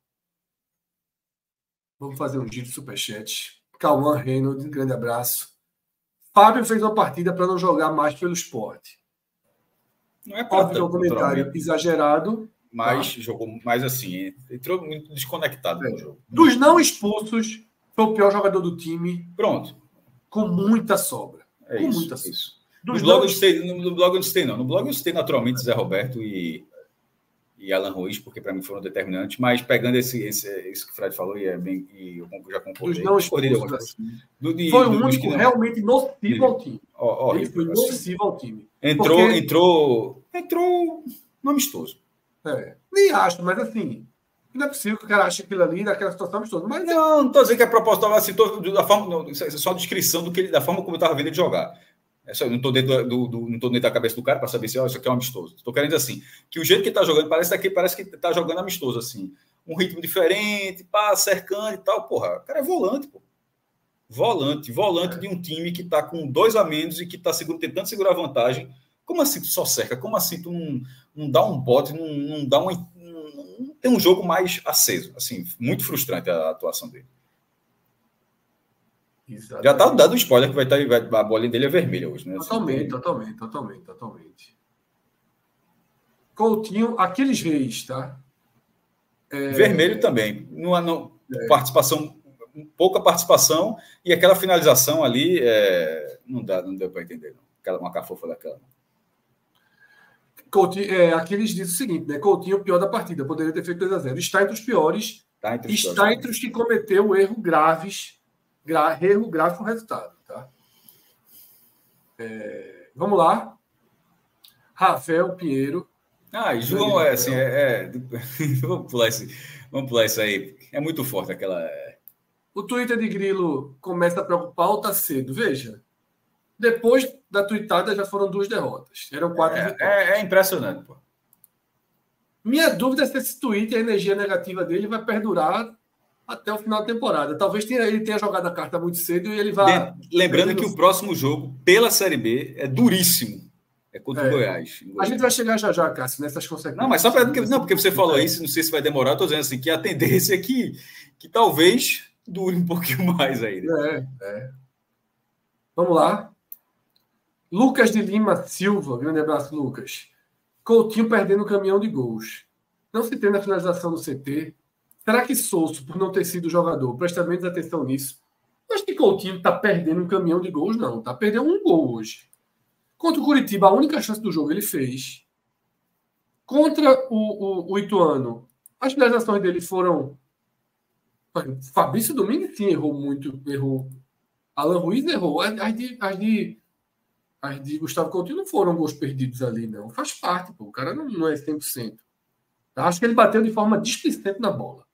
Vamos fazer um giro de superchat. Cauã Reynolds, grande abraço. Fábio fez uma partida para não jogar mais pelo Sport. Não é Óbvio que é um comentário exagerado. Mas tá? jogou mais assim. Entrou muito desconectado é. no jogo. Dos não expulsos, foi o pior jogador do time. Pronto. Com muita sobra. É com isso, muita sobra. Isso. No blog, eu citei, no, no blog eu não citei, não. No blog eu citei naturalmente Zé Roberto e, e Alan Ruiz, porque para mim foram determinantes, mas pegando esse, esse, esse que o Fred falou, e, é bem, e eu já concordei. Dos não expulsos, assim. do, de, foi o do, único realmente nocivo ao time. Ó, ó, Ele foi assim. nocivo ao time. Entrou, porque... entrou, entrou no amistoso. É, nem acho, mas assim, não é possível que o cara ache aquilo ali naquela situação amistosa. Mas não, não estou dizendo que é proposital, assim, tô, da forma, não, é só a descrição do que, da forma como eu estava vendo ele jogar. É só, não estou dentro, do, do, não tô dentro da cabeça do cara para saber se oh, isso aqui é um amistoso. Estou querendo dizer assim, que o jeito que ele está jogando, parece que parece que está jogando amistoso, assim. Um ritmo diferente, pá, cercando e tal. Porra, o cara é volante, pô. Volante, volante é. de um time que está com dois a menos e que está tentando segurar a vantagem. Como assim tu só cerca? Como assim tu não, não dá um bote, não, não dá um, não tem um jogo mais aceso? Assim, muito frustrante a atuação dele. Exatamente. Já está dado um spoiler que vai estar, vai, a bolinha dele é vermelha hoje, né? Totalmente, assim, totalmente, totalmente, totalmente. Coutinho, aqueles reis, tá? É... Vermelho também. Não, não, é. Participação, pouca participação e aquela finalização ali é, não, dá, não deu para entender, não. Aquela, uma cafofa daquela. Coutinho, é, aqui eles dizem o seguinte, né? Coutinho, o pior da partida, poderia ter feito dois a zero. Está entre os piores, tá entre os está piores, entre os que cometeu erro graves, gra, erro grave com o resultado. Tá? É, vamos lá. Rafael Pinheiro. Ah, e João, é assim, é, é, vamos, pular esse, vamos pular isso aí. É muito forte aquela... O Twitter de Grilo começa a preocupar ou tá cedo? Veja. Depois da tuitada já foram duas derrotas. Eram quatro é, vitórias. É, é impressionante, pô. Minha dúvida é se esse tweet, a energia negativa dele, vai perdurar até o final da temporada. Talvez tenha, ele tenha jogado a carta muito cedo e ele vá... Lembrando que o próximo jogo, pela Série B, é duríssimo. É contra é. o Goiás. A gente vai chegar já já, Cássio, nessas consequências. Não, mas só para... Não, porque você falou isso, não sei se vai demorar, eu estou dizendo assim, que a tendência é que, que talvez dure um pouquinho mais aí. Né? É, é. Vamos lá. Lucas de Lima Silva, grande abraço, Lucas. Coutinho perdendo o caminhão de gols. Não se tem na finalização do C T. Será que Souza, por não ter sido jogador, presta menos atenção nisso? Eu acho que Coutinho está perdendo um caminhão de gols, não. Está perdendo um gol hoje. Contra o Curitiba, a única chance do jogo ele fez. Contra o, o, o Ituano, as finalizações dele foram... Fabrício Domingues, sim, errou muito. Errou. Alan Ruiz errou. As de, as de, as de Gustavo Coutinho não foram gols perdidos ali, não. Faz parte, pô. O cara não, não é cem por cento. Eu acho que ele bateu de forma displicente na bola.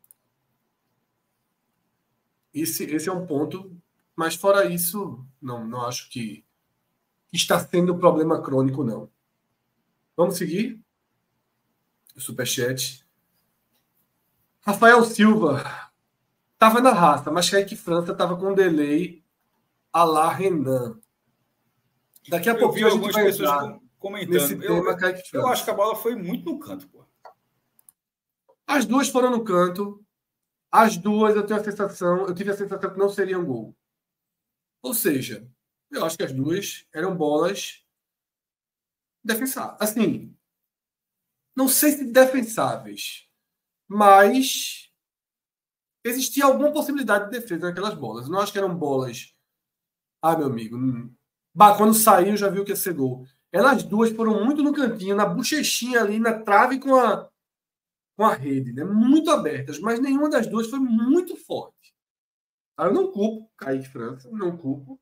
Esse, esse é um ponto. Mas fora isso, não, não acho que está sendo um problema crônico, não. Vamos seguir? O superchat. Rafael Silva. Estava na raça, mas Kaique França estava com delay a lá Renan. Daqui a pouquinho a gente vai entrar comentando. Nesse tema, eu, Kaique França. Eu acho que a bola foi muito no canto, pô. As duas foram no canto. As duas eu tenho a sensação, eu tive a sensação que não seriam gol. Ou seja, eu acho que as duas eram bolas defensáveis. Assim, não sei se defensáveis, mas existia alguma possibilidade de defesa naquelas bolas. Eu não acho que eram bolas... Ah, meu amigo, bah, quando saiu já viu que ia ser gol. Elas duas foram muito no cantinho, na bochechinha ali, na trave com a, com a rede, né? Muito abertas, mas nenhuma das duas foi muito forte. Eu não culpo Kaique França, não culpo.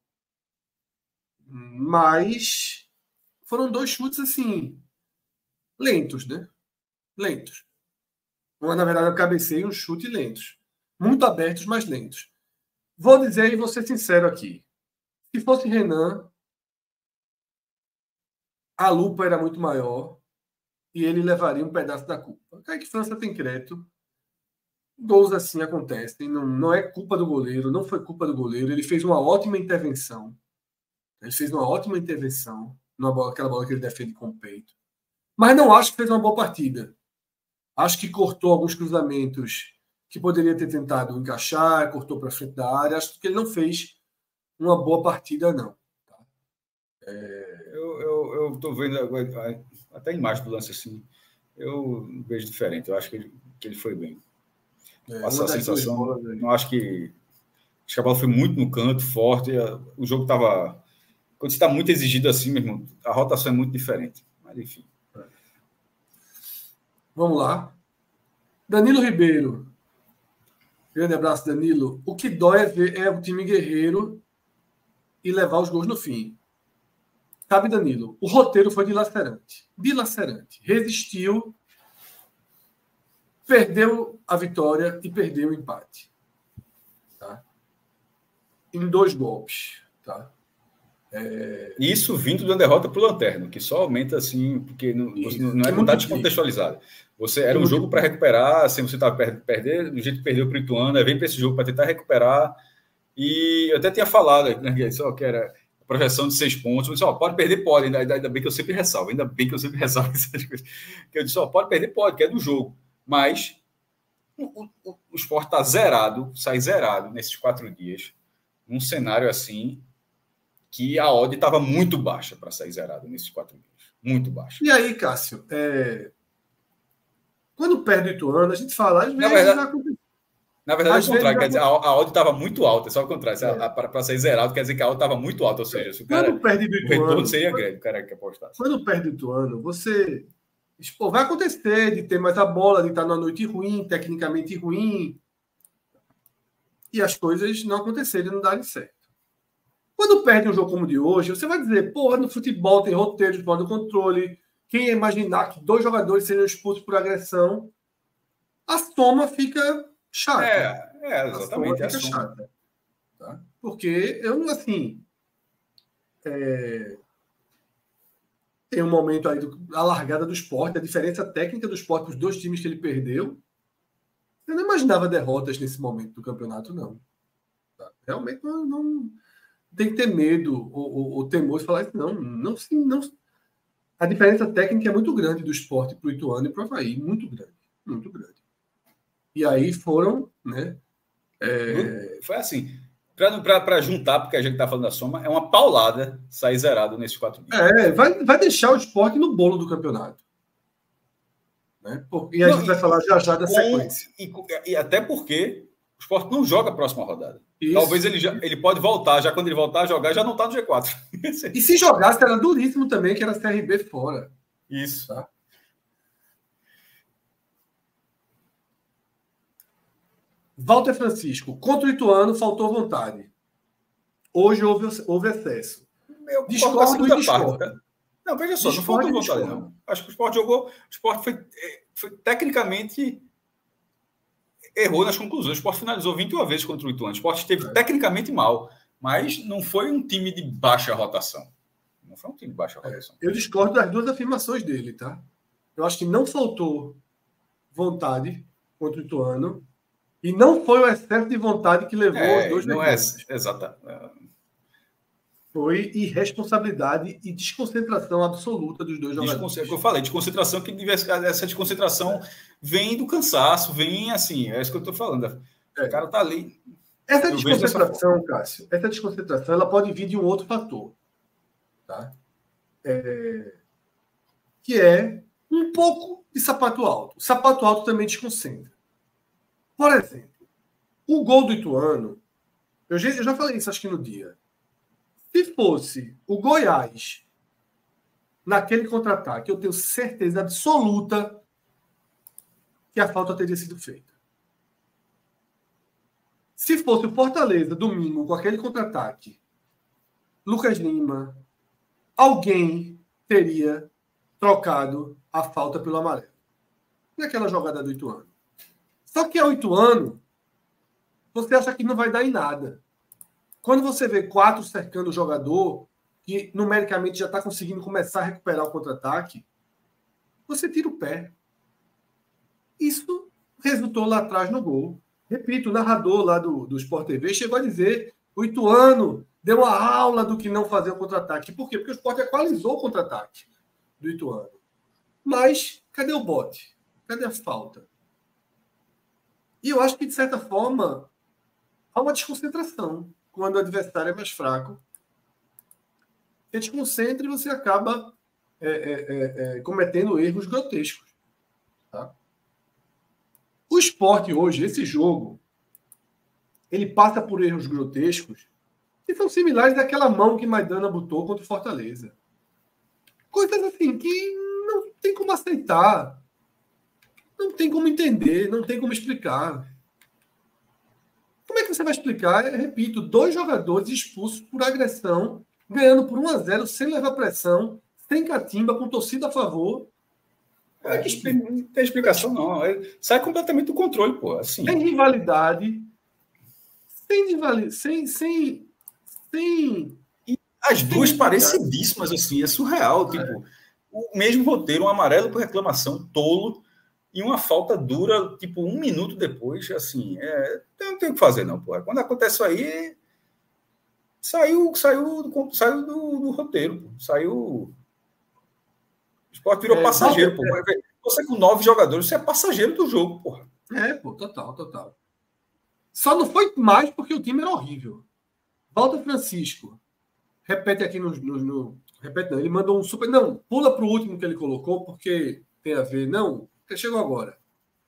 Mas foram dois chutes, assim, lentos, né? Lentos. Uma, na verdade, eu cabecei um chute lentos. Muito abertos, mas lentos. Vou dizer e vou ser sincero aqui. Se fosse Renan, a lupa era muito maior e ele levaria um pedaço da culpa. Kaique França tem crédito. Gols assim acontecem. Não, não é culpa do goleiro, não foi culpa do goleiro. Ele fez uma ótima intervenção. Ele fez uma ótima intervenção numa bola, aquela bola que ele defende com o peito. Mas não acho que fez uma boa partida. Acho que cortou alguns cruzamentos que poderia ter tentado encaixar, cortou para frente da área. Acho que ele não fez uma boa partida, não. Tá? É... Eu estou vendo até a imagem do lance assim. Eu vejo diferente. Eu acho que ele, que ele foi bem. É, Passa a sensação. Bolas, não acho que. Acho que a bola foi muito no canto, forte. O jogo estava. Quando você está muito exigido assim, meu irmão, a rotação é muito diferente. Mas, enfim. É. Vamos lá. Danilo Ribeiro. Grande abraço, Danilo. O que dói é ver é o time guerreiro e levar os gols no fim. Sabe, Danilo? O roteiro foi dilacerante. Dilacerante. Resistiu, perdeu a vitória e perdeu o empate. Tá? Em dois golpes. Tá? É... Isso vindo da derrota para o Lanterno, que só aumenta assim, porque não, você não é muito descontextualizado. Você era um jogo para recuperar, assim, você estava perdendo, do jeito que perdeu para o Ituano, vem para esse jogo para tentar recuperar. E eu até tinha falado, né, só que era a projeção de seis pontos. Eu disse, ó, pode perder, pode, ainda, ainda bem que eu sempre ressalvo, ainda bem que eu sempre ressalvo essas coisas. Que eu disse, ó, pode perder, pode, que é do jogo. Mas o, o, o Sport está zerado, sai zerado nesses quatro dias, num cenário assim, que a odd estava muito baixa para sair zerado nesses quatro dias. Muito baixa. E aí, Cássio, é... quando perde o Ituano, a gente fala, às vezes na verdade, já aconteceu. Na verdade, é o contrário, quer dizer, a, a odd estava muito alta, é só o contrário. É. Para sair zerado, quer dizer que a odd estava muito alta, ou seja, se o cara, quando perde do Ituano, o retorno seria grande, o cara que apostasse. Quando perde o Ituano, você... Pô, vai acontecer de ter mais a bola, de estar numa noite ruim, tecnicamente ruim, e as coisas não acontecerem, não darem certo. Quando perde um jogo como o de hoje, você vai dizer, porra, no futebol tem roteiro de fora do controle, quem ia imaginar que dois jogadores seriam expulsos por agressão, a soma fica chata. É, é exatamente. A soma fica chata. Tá? Porque eu, assim... É... Tem um momento aí da largada do Sport, a diferença técnica do Sport para os dois times que ele perdeu. Eu não imaginava derrotas nesse momento do campeonato, não. Realmente não, não tem que ter medo ou, ou, ou temor de falar isso, não. Não, sim, não. A diferença técnica é muito grande do Sport para o Ituano e para o Avaí, muito grande, muito grande. E aí foram, né? É... Foi assim. Para juntar, porque a gente está falando da soma, é uma paulada sair zerado nesses quatro dias. É, vai, vai deixar o Sport no bolo do campeonato. Né? E a não, gente vai e, falar já já da com, sequência. E, e até porque o Sport não joga a próxima rodada. Isso. Talvez ele, já, ele pode voltar, já quando ele voltar a jogar, já não está no G quatro. E se jogasse, era duríssimo também, que era C R B fora. Isso. Tá? Walter Francisco, contra o Ituano, faltou vontade. Hoje houve, houve excesso. Eu discordo e discordo. Parte, tá? Não, veja só, discordo não faltou vontade, não. Acho que o Sport jogou. O Sport foi, foi tecnicamente. Errou nas conclusões. O Sport finalizou vinte e uma vezes contra o Ituano. O Sport esteve é. tecnicamente mal, mas não foi um time de baixa rotação. Não foi um time de baixa rotação. É. Eu discordo das duas afirmações dele, tá? Eu acho que não faltou vontade contra o Ituano. E não foi o excesso de vontade que levou é, os dois não é exato. Foi irresponsabilidade e desconcentração absoluta dos dois jogadores. É o que eu falei, desconcentração que essa desconcentração é. vem do cansaço, vem assim, é isso que eu estou falando. É. O cara tá ali. Essa desconcentração, Cássio, essa desconcentração, ela pode vir de um outro fator, tá? É... Que é um pouco de sapato alto. O sapato alto também desconcentra. Por exemplo, o gol do Ituano, eu já, eu já falei isso acho que no dia. Se fosse o Goiás naquele contra-ataque, eu tenho certeza absoluta que a falta teria sido feita. Se fosse o Fortaleza domingo com aquele contra-ataque, Lucas Lima, alguém teria trocado a falta pelo amarelo. Naquela jogada do Ituano. Só que ao Ituano, você acha que não vai dar em nada. Quando você vê quatro cercando o jogador, que numericamente já está conseguindo começar a recuperar o contra-ataque, você tira o pé. Isso resultou lá atrás no gol. Repito, o narrador lá do, do Sport T V chegou a dizer o Ituano deu uma aula do que não fazer o contra-ataque. Por quê? Porque o Sport equalizou o contra-ataque do Ituano. Mas cadê o bote? Cadê a falta? E eu acho que, de certa forma, há uma desconcentração quando o adversário é mais fraco. Você desconcentra e você acaba é, é, é, cometendo erros grotescos. Tá? O Sport hoje, esse jogo, ele passa por erros grotescos que são similares àquela mão que Maidana botou contra o Fortaleza. Coisas assim que não tem como aceitar. Não tem como entender, não tem como explicar. Como é que você vai explicar? Eu repito, dois jogadores expulsos por agressão, ganhando por um a zero, sem levar pressão, sem catimba, com torcida a favor. Como é que explica? Não tem explicação, não. Sai completamente do controle, pô. Assim. Sem rivalidade, sem rivalidade, sem, sem, sem... E as duas parecidíssimas, assim, é surreal. É. Tipo, o mesmo roteiro, um amarelo por reclamação, tolo, e uma falta dura, tipo, um minuto depois, assim, é, não tem o que fazer, não, pô. Quando acontece isso aí, saiu, saiu, saiu do, do roteiro, pô. Saiu. O Sport virou é, passageiro, pô. É. Você com nove jogadores, você é passageiro do jogo, pô. É, pô, total, total. Só não foi mais porque o time era horrível. Volta Francisco. Repete aqui no, no, no. Repete, não. Ele mandou um super. Não, pula pro último que ele colocou, porque tem a ver. Não. Chegou agora.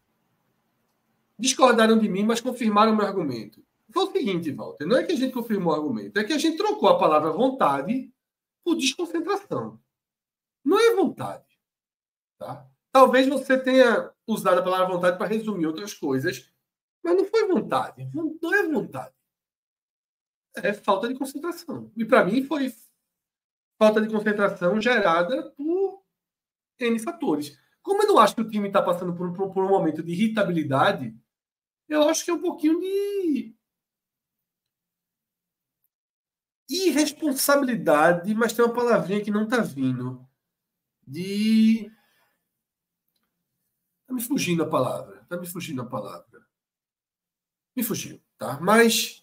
Discordaram de mim, mas confirmaram o meu argumento. Foi o seguinte, Walter, não é que a gente confirmou o argumento, é que a gente trocou a palavra vontade por desconcentração. Não é vontade. Tá? Talvez você tenha usado a palavra vontade para resumir outras coisas, mas não foi vontade. Não é vontade. É falta de concentração. E para mim foi falta de concentração gerada por N fatores. Como eu não acho que o time está passando por, por, por um momento de irritabilidade, eu acho que é um pouquinho de irresponsabilidade, mas tem uma palavrinha que não está vindo. de... Tá me fugindo a palavra. Tá me fugindo a palavra. Me fugiu, tá? Mas...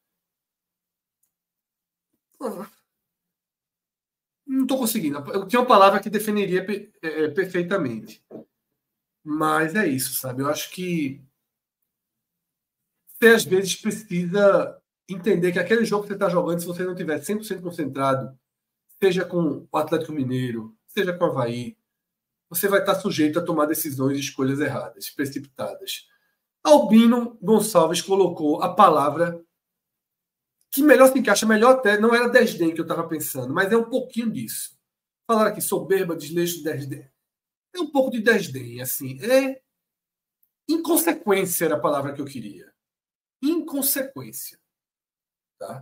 Não estou conseguindo. Eu tinha uma palavra que definiria é, perfeitamente. Mas é isso, sabe? Eu acho que você, às vezes, precisa entender que aquele jogo que você está jogando, se você não tiver cem por cento concentrado, seja com o Atlético Mineiro, seja com o Avaí, você vai estar sujeito a tomar decisões e escolhas erradas, precipitadas. Albino Gonçalves colocou a palavra que melhor se encaixa, melhor até, não era desdém que eu estava pensando, mas é um pouquinho disso. Falar aqui soberba, desleixo, desdém. É um pouco de desdém, assim. É inconsequência era a palavra que eu queria. Inconsequência. Tá?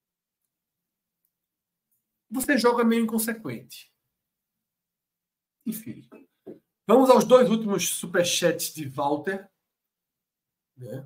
Você joga meio inconsequente. Enfim. Vamos aos dois últimos superchats de Walter. Né?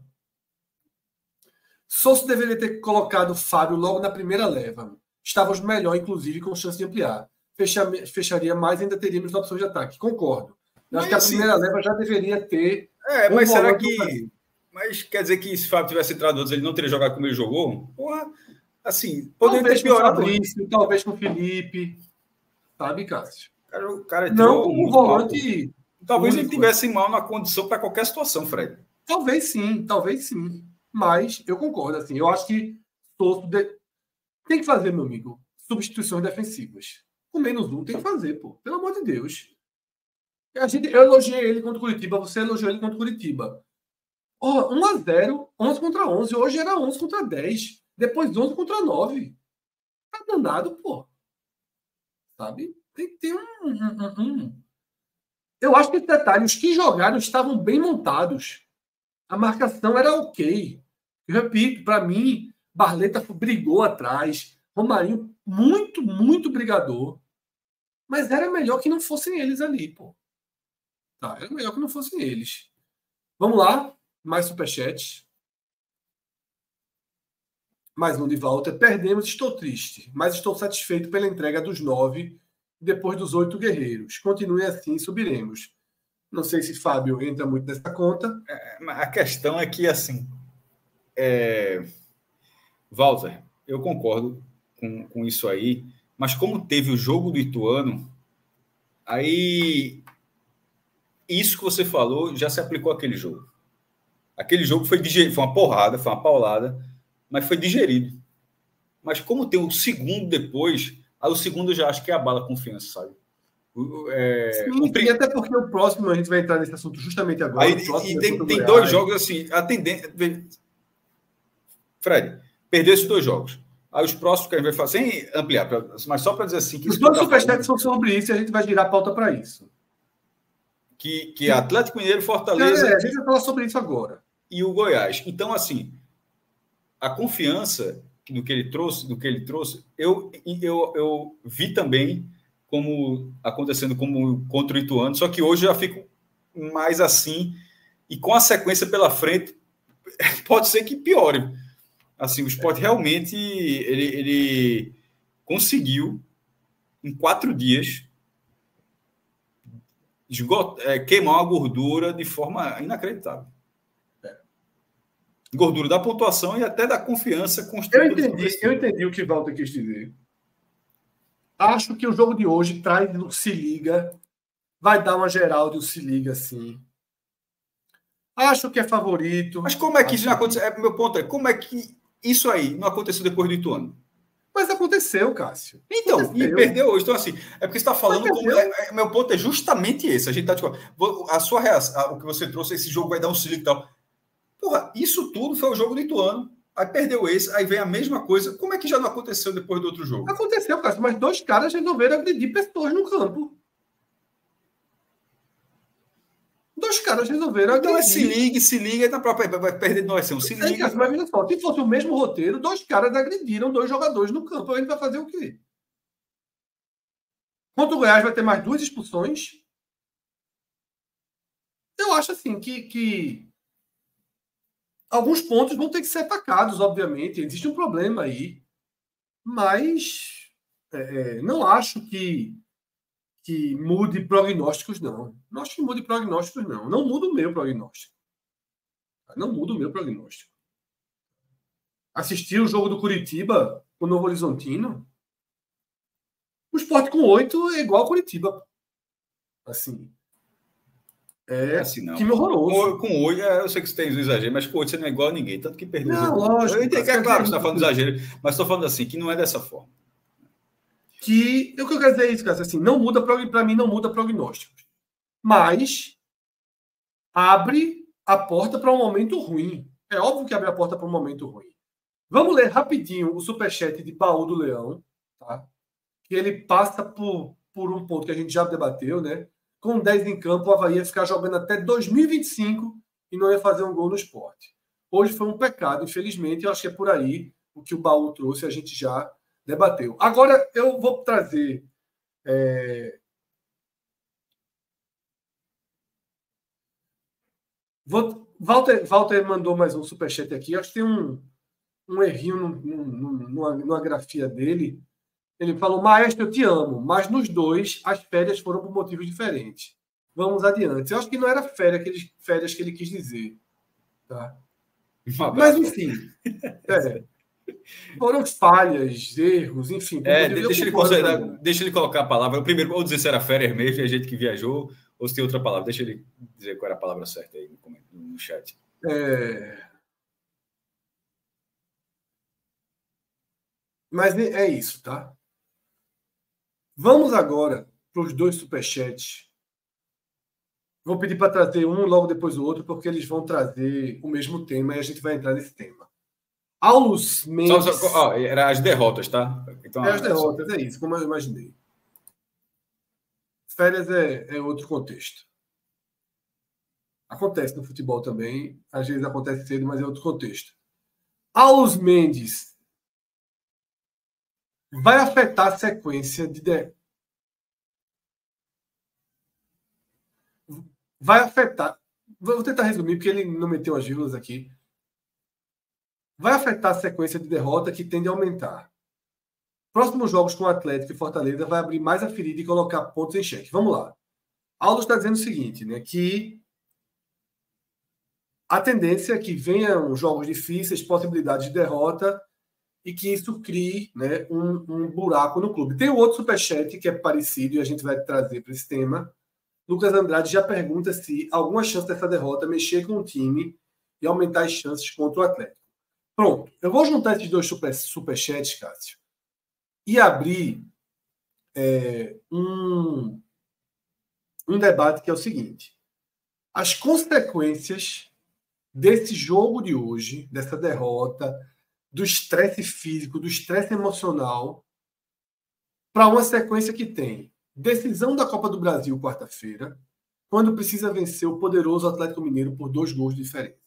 Souza deveria ter colocado o Fábio logo na primeira leva. Estávamos melhor, inclusive, com chance de ampliar. Fecha, fecharia mais e ainda teríamos opções de ataque. Concordo. Eu acho que a assim, primeira leva já deveria ter... É, um mas será que... Mas quer dizer que se o Fábio tivesse entrado antes, ele não teria jogado como ele jogou? Porra, assim, poderia talvez ter piorado. Com o Fabrício, talvez com o Felipe. Sabe, Cássio? Cara, o cara não como volante... Mal, talvez único. Ele tivesse mal na condição para qualquer situação, Fred. Talvez sim, talvez sim. Mas eu concordo, assim. Eu acho que Souza de... tem que fazer, meu amigo, substituições defensivas. Com menos um tem que fazer, pô. Pelo amor de Deus. A gente, eu elogiei ele contra o Curitiba, você elogiou ele contra o Curitiba. Oh, um a zero, onze contra onze. Hoje era onze contra dez. Depois onze contra nove. Tá danado, pô. Sabe? Tem que ter um, um, um... Eu acho que esse detalhe, os que jogaram estavam bem montados. A marcação era ok. Eu repito, para mim, Barleta brigou atrás. Romarinho, muito, muito brigador. Mas era melhor que não fossem eles ali, pô. Tá, era melhor que não fossem eles. Vamos lá. Mais superchat. Mais um de volta. Perdemos, estou triste. Mas estou satisfeito pela entrega dos nove depois dos oito guerreiros. Continue assim, subiremos. Não sei se Fábio entra muito nessa conta. É, a questão é que, assim... É... Walter, eu concordo com, com isso aí, mas como teve o jogo do Ituano, aí isso que você falou já se aplicou àquele jogo. Aquele jogo foi, diger... foi uma porrada, foi uma paulada, mas foi digerido. Mas como tem o segundo depois, aí o segundo eu já acho que abala a confiança, sabe? É... Sim, o... e até porque o próximo, a gente vai entrar nesse assunto justamente agora. Aí, e tem, tem dois jogos assim, a tendência... Fred, perdeu esses dois jogos. Aí os próximos que a gente vai fazer, sem ampliar, mas só para dizer assim... Que os dois superchats são sobre isso e a gente vai girar a pauta para isso. Que, que Atlético Mineiro, Fortaleza... É, a gente vai falar sobre isso agora. E o Goiás. Então, assim, a confiança do que ele trouxe, do que ele trouxe, eu, eu, eu vi também como acontecendo como contra o Ituano, só que hoje eu já fico mais assim, e com a sequência pela frente, pode ser que piore. Assim, o Sport realmente ele, ele conseguiu, em quatro dias, esgot, é, queimar a gordura de forma inacreditável. Gordura da pontuação e até da confiança construída. Eu entendi, eu entendi o que o Walter quis dizer. Acho que o jogo de hoje traz no Se Liga, vai dar uma geral de um Se Liga, assim. Acho que é favorito. Mas como é que isso não aconteceu? É, meu ponto é, como é que isso aí não aconteceu depois do Ituano? Mas aconteceu, Cássio. Então, aconteceu. E perdeu hoje. Então, assim, é porque você está falando como... É, é, meu ponto é justamente esse. A gente tá, tipo, a sua reação, o que você trouxe, esse jogo vai dar um Se Liga e tal. Porra, isso tudo foi o jogo do Ituano. Aí perdeu esse, aí vem a mesma coisa. Como é que já não aconteceu depois do outro jogo? Aconteceu, Cássio, mas dois caras resolveram agredir pessoas no campo. Dois caras resolveram então agredir. Então é se liga, se liga, na própria vai perder de nós, um se liga. Cássio, mas veja só, se fosse o mesmo roteiro, dois caras agrediram dois jogadores no campo. A gente vai fazer o quê? Contra o Goiás vai ter mais duas expulsões. Eu acho assim que... que... alguns pontos vão ter que ser atacados, obviamente. Existe um problema aí. Mas é, não acho que, que mude prognósticos, não. Não acho que mude prognósticos, não. Não muda o meu prognóstico. Não muda o meu prognóstico. Assistir o jogo do Curitiba com o Novo Horizontino, o Sport com oito é igual ao Curitiba. Assim. É assim, não. time horroroso. Com oito, eu sei que você tem um exagero, mas com oito você não é igual a ninguém, tanto que perdeu não, o jogo. Lógico, eu entendi que é claro que você está falando de exagero, mas estou falando assim, que não é dessa forma. Que o que eu quero dizer é isso, cara, assim, não muda para mim, não muda prognóstico. Mas abre a porta para um momento ruim. É óbvio que abre a porta para um momento ruim. Vamos ler rapidinho o superchat de Baú do Leão, tá? Que ele passa por, por um ponto que a gente já debateu, né? Com dez em campo, o Avaí ia ficar jogando até dois mil e vinte e cinco e não ia fazer um gol no Sport. Hoje foi um pecado, infelizmente. Eu acho que é por aí o que o Baú trouxe, a gente já debateu. Agora eu vou trazer. É... Vou... Walter, Walter mandou mais um superchat aqui. Acho que tem um, um errinho no, no, no, numa, numa grafia dele. Ele falou: Maestro, eu te amo, mas nos dois as férias foram por motivos diferentes. Vamos adiante. Eu acho que não era férias que ele, férias que ele quis dizer. Tá? Um mas, enfim. É. Foram falhas, erros, enfim. É, deixa, ele considerar, deixa ele colocar a palavra. Primeiro, ou dizer se era férias mesmo, e a gente que viajou, ou se tem outra palavra. Deixa ele dizer qual era a palavra certa aí no, no chat. É... Mas é isso, tá? Vamos agora para os dois superchats. Vou pedir para trazer um logo depois do outro, porque eles vão trazer o mesmo tema e a gente vai entrar nesse tema. Aulus Mendes... Só, só, ó, era as derrotas, tá? Então, é as derrotas, é isso, como eu imaginei. Férias é, é outro contexto. Acontece no futebol também, às vezes acontece cedo, mas é outro contexto. Aulus Mendes vai afetar a sequência de... de... Vai afetar... Vou tentar resumir, porque ele não meteu as vírgulas aqui. Vai afetar a sequência de derrota que tende a aumentar. Próximos jogos com o Atlético e Fortaleza vai abrir mais a ferida e colocar pontos em xeque. Vamos lá. Aulus está dizendo o seguinte, né, que a tendência é que venham jogos difíceis, possibilidades de derrota e que isso crie, né, um, um buraco no clube. Tem um outro superchat que é parecido e a gente vai trazer para esse tema. Lucas Andrade já pergunta se alguma chance dessa derrota mexer com o time e aumentar as chances contra o Atlético. Pronto. Eu vou juntar esses dois super, superchats, Cássio, e abrir é, um, um debate que é o seguinte. As consequências desse jogo de hoje, dessa derrota, do estresse físico, do estresse emocional, para uma sequência que tem decisão da Copa do Brasil quarta-feira, quando precisa vencer o poderoso Atlético Mineiro por dois gols de diferença.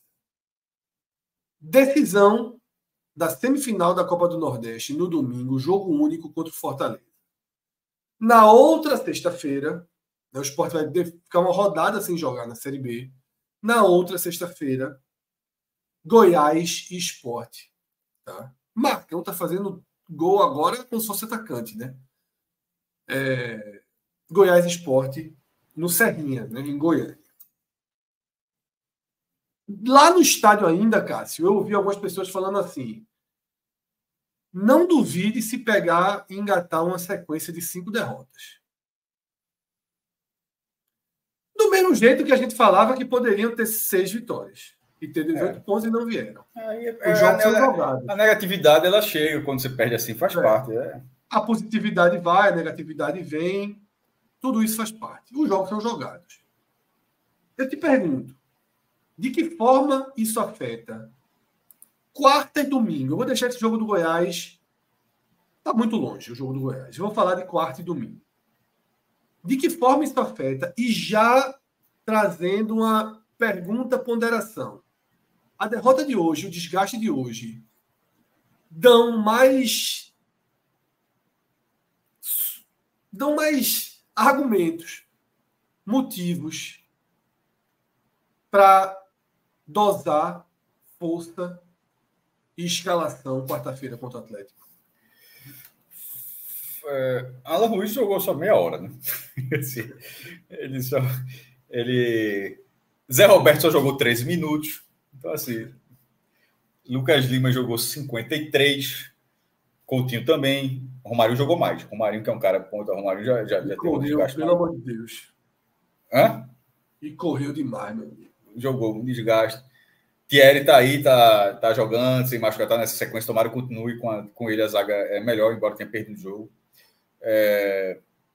Decisão da semifinal da Copa do Nordeste no domingo, jogo único contra o Fortaleza. Na outra sexta-feira, né, o Sport vai ficar uma rodada sem jogar na Série B. Na outra sexta-feira, Goiás e Sport. Tá? Marcão está fazendo gol agora como se fosse atacante, né? É... Goiás e Sport no Serrinha, né, em Goiânia. Lá no estádio ainda, Cássio, eu ouvi algumas pessoas falando assim: não duvide se pegar e engatar uma sequência de cinco derrotas. Do mesmo jeito que a gente falava que poderiam ter seis vitórias e ter dezoito é. pontos e não vieram. É, Os jogos são jogados. A negatividade ela chega quando você perde assim, faz é. parte. É. A positividade vai, a negatividade vem. Tudo isso faz parte. Os jogos são jogados. Eu te pergunto, de que forma isso afeta quarta e domingo? Eu vou deixar esse jogo do Goiás... Está muito longe o jogo do Goiás. Eu vou falar de quarta e domingo. De que forma isso afeta? E já trazendo uma pergunta, ponderação. A derrota de hoje, o desgaste de hoje, dão mais... dão mais argumentos, motivos para dosar força e escalação quarta-feira contra o Atlético. É, Alan Ruiz jogou só meia hora, né? ele só. Ele. Zé Roberto só jogou treze minutos. Então, assim. Lucas Lima jogou cinquenta e três. Coutinho também. Romário jogou mais. Romário, que é um cara ponta, Romário já, já, já correu, teve um desgaste. Pelo amor de Deus. Hã? E correu demais, meu amigo. Jogou um desgaste. Thierry tá aí, tá, tá jogando, sem machucar, tá nessa sequência. Tomara que continue com, a, com ele. A zaga é melhor, embora tenha perdido o jogo. É...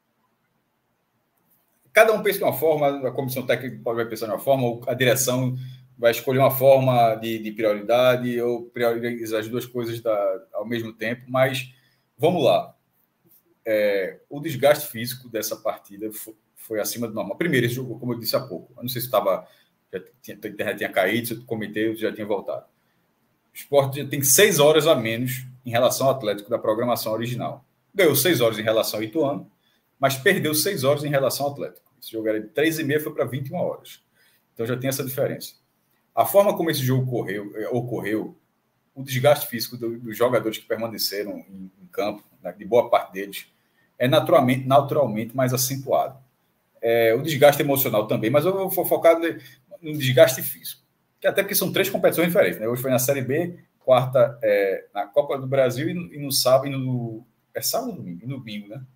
Cada um pensa de uma forma, a comissão técnica vai pensar de uma forma, a direção vai escolher uma forma de, de prioridade ou priorizar as duas coisas da, ao mesmo tempo, mas vamos lá. É, o desgaste físico dessa partida foi, foi acima do normal. Primeiro, esse jogo, como eu disse há pouco, eu não sei se estava, já tinha, a internet tinha caído, se eu comentei, eu já tinha voltado. O Sport já tem seis horas a menos em relação ao Atlético da programação original. Ganhou seis horas em relação ao Ituano, mas perdeu seis horas em relação ao Atlético. Esse jogo era de três e meia, foi para vinte e uma horas. Então já tem essa diferença. A forma como esse jogo ocorreu, ocorreu o desgaste físico do, dos jogadores que permaneceram em, em campo, né, de boa parte deles, é naturalmente, naturalmente mais acentuado. É, o desgaste emocional também, mas eu vou focar no desgaste físico. Que até porque são três competições diferentes. Né? Hoje foi na Série B, quarta é, na Copa do Brasil e no, e no sábado, e no, é sábado ou domingo? E no domingo, né?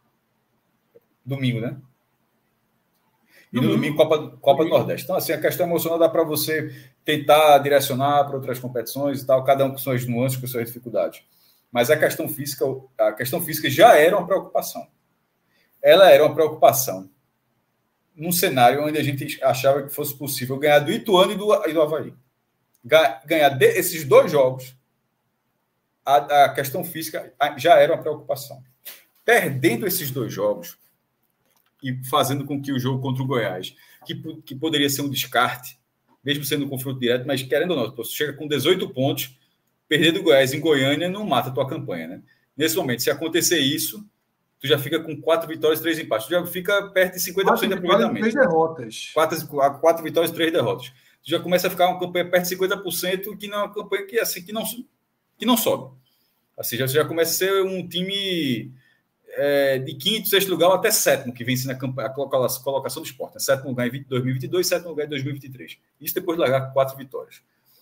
Domingo, né? E no domingo, Copa, Copa do Nordeste. Então, assim, a questão emocional dá para você tentar direcionar para outras competições e tal, cada um com suas nuances, com suas dificuldades. Mas a questão física, a questão física já era uma preocupação. Ela era uma preocupação num cenário onde a gente achava que fosse possível ganhar do Ituano e do, e do Avaí. Ganhar de, esses dois jogos, a, a questão física já era uma preocupação. Perdendo esses dois jogos, e fazendo com que o jogo contra o Goiás, que, que poderia ser um descarte, mesmo sendo um confronto direto, mas querendo ou não, você chega com dezoito pontos, perder do Goiás em Goiânia não mata a tua campanha, né? Nesse momento, se acontecer isso, tu já fica com quatro vitórias e três empates, tu já fica perto de cinquenta por cento de aproveitamento. Três derrotas. Quatro, quatro vitórias e três derrotas. Tu já começa a ficar uma campanha perto de cinquenta por cento, que não é uma campanha que, assim, que, não, que não sobe. Assim, já, você já começa a ser um time... É, de quinto, sexto lugar até sétimo, que vence na campanha, a colocação do Sport. Né? Sétimo lugar em dois mil e vinte e dois, sétimo lugar em dois mil e vinte e três. Isso depois de largar quatro vitórias.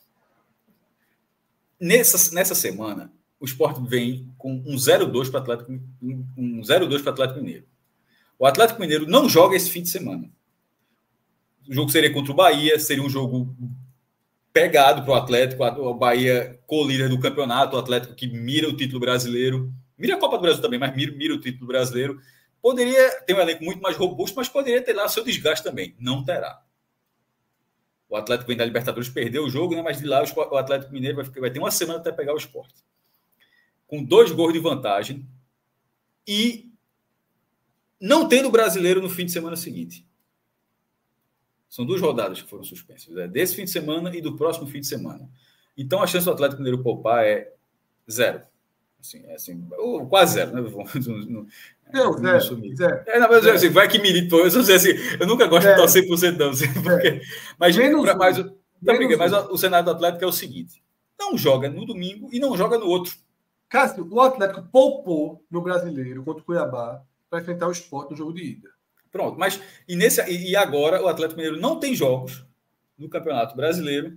Nessa, nessa semana, o Sport vem com um zero dois para o Atlético, um zero dois para o Atlético Mineiro. O Atlético Mineiro não joga esse fim de semana. O jogo seria contra o Bahia, seria um jogo pegado para o Atlético, o Bahia co-líder do campeonato, o Atlético que mira o título brasileiro. Mira a Copa do Brasil também, mas mira, mira o título brasileiro. Poderia ter um elenco muito mais robusto, mas poderia ter lá seu desgaste também. Não terá. O Atlético vem da Libertadores, perdeu o jogo, né? Mas de lá o Atlético Mineiro vai, ficar, vai ter uma semana até pegar o Sport. Com dois gols de vantagem e não tendo brasileiro no fim de semana seguinte. São duas rodadas que foram suspensas. Né? Desse fim de semana e do próximo fim de semana. Então a chance do Atlético Mineiro poupar é zero. Assim, é assim, quase zero, né? Não, não, não zero, zero. É, não, mas, assim, vai que milita. Eu, assim, eu nunca gosto zero. de estar cem por cento, não. Assim, porque, mas, pra, mas, um. Também, mas o cenário do Atlético é o seguinte: não joga no domingo e não joga no outro. Cássio, o Atlético poupou no Brasileiro contra o Cuiabá para enfrentar o Sport no jogo de ida. Pronto, mas e, nesse, e agora o Atlético Mineiro não tem jogos no Campeonato Brasileiro.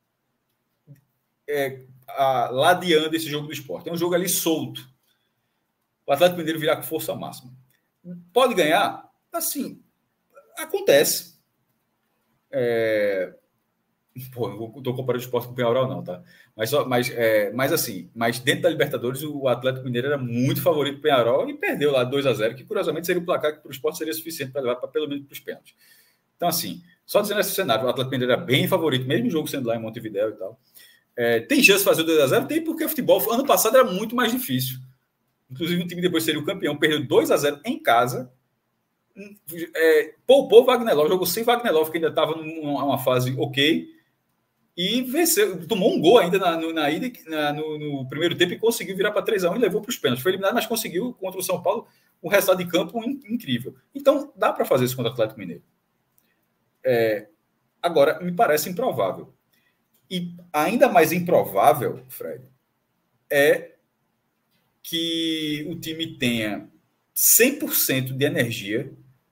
É, A, ladeando esse jogo do Sport. É um jogo ali solto. O Atlético Mineiro virá com força máxima. Pode ganhar? Assim, acontece. É... Pô, não estou comparando o Sport com o Peñarol, não, tá? Mas, mas, é... mas assim, mas dentro da Libertadores, o Atlético Mineiro era muito favorito do Peñarol e perdeu lá dois a zero, que curiosamente seria o placar que para o Sport seria suficiente para levar para pelo menos para os pênaltis. Então, assim, só dizendo esse cenário, o Atlético Mineiro era bem favorito, mesmo o jogo sendo lá em Montevidéu e tal. É, tem chance de fazer o dois a zero? Tem, porque o futebol ano passado era muito mais difícil. Inclusive, o time depois seria o campeão, perdeu dois a zero em casa. É, poupou o Wagner Love, jogou sem Wagner Love, que ainda estava numa fase ok, e venceu, tomou um gol ainda na, na ida, na, no, no primeiro tempo, e conseguiu virar para três a um e levou para os pênaltis. Foi eliminado, mas conseguiu contra o São Paulo um resultado de campo incrível. Então, dá para fazer isso contra o Atlético Mineiro. É, agora, me parece improvável. E ainda mais improvável, Fred, é que o time tenha cem por cento de energia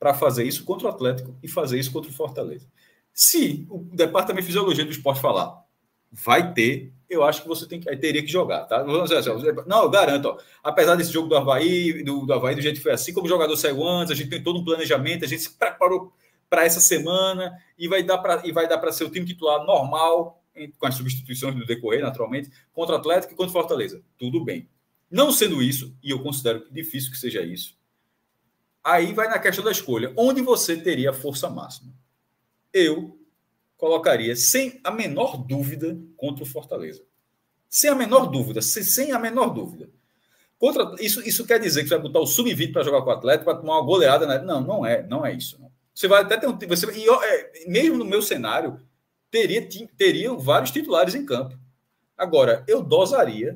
para fazer isso contra o Atlético e fazer isso contra o Fortaleza. Se o departamento de fisiologia do esporte falar, vai ter, eu acho que você tem que, teria que jogar, tá? Não, eu garanto, ó, apesar desse jogo do Avaí, do, do Avaí, do jeito que foi assim, como o jogador saiu antes, a gente tem todo um planejamento, a gente se preparou para essa semana e vai dar para e vai dar para ser o time titular normal, com as substituições do decorrer, naturalmente, contra o Atlético e contra o Fortaleza. Tudo bem. Não sendo isso, e eu considero difícil que seja isso, aí vai na questão da escolha. Onde você teria força máxima? Eu colocaria, sem a menor dúvida, contra o Fortaleza. Sem a menor dúvida. Sem, sem a menor dúvida. Contra, isso, isso quer dizer que você vai botar o sub vinte para jogar com o Atlético, para tomar uma goleada? Né? Não, não é. Não é isso. Não. Você vai até ter um... Você, e, é, mesmo no meu cenário, teria, teriam vários titulares em campo. Agora, eu dosaria...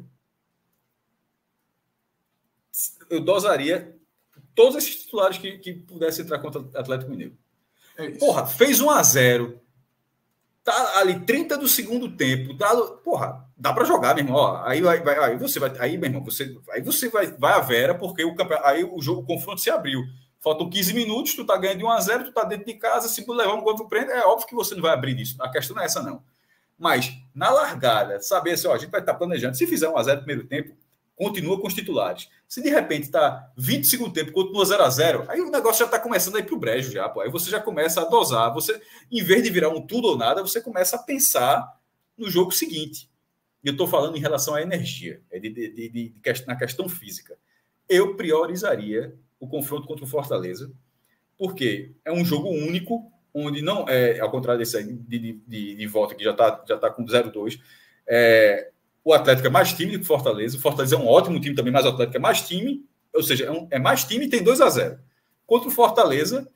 Eu dosaria todos esses titulares que, que pudessem entrar contra o Atlético Mineiro. É porra, fez um a zero. Tá ali trinta do segundo tempo. Tá, porra, dá para jogar, meu irmão. Ó, aí, vai, vai, aí você vai. Aí, meu irmão, você, aí você vai, vai a Vera, porque o, aí o jogo, o confronto se abriu. Faltam quinze minutos, tu tá ganhando de um a zero, tu tá dentro de casa, se levar um gol pro prêmio, é óbvio que você não vai abrir disso. A questão não é essa, não. Mas, na largada, saber assim, ó, a gente vai estar tá planejando. Se fizer um a zero no primeiro tempo, continua com os titulares. Se de repente está vinte segundos tempo, continua zero a zero, aí o negócio já está começando a ir para o brejo já, pô. Aí você já começa a dosar. Você, em vez de virar um tudo ou nada, você começa a pensar no jogo seguinte. E eu estou falando em relação à energia, é de, de, de, de, de, na questão física. Eu priorizaria o confronto contra o Fortaleza, porque é um jogo único, onde não é, ao contrário desse aí de, de, de volta, que já está já tá com zero a dois, é... O Atlético é mais time do que o Fortaleza. O Fortaleza é um ótimo time também, mas o Atlético é mais time. Ou seja, é, um, é mais time e tem dois a zero. Contra o Fortaleza,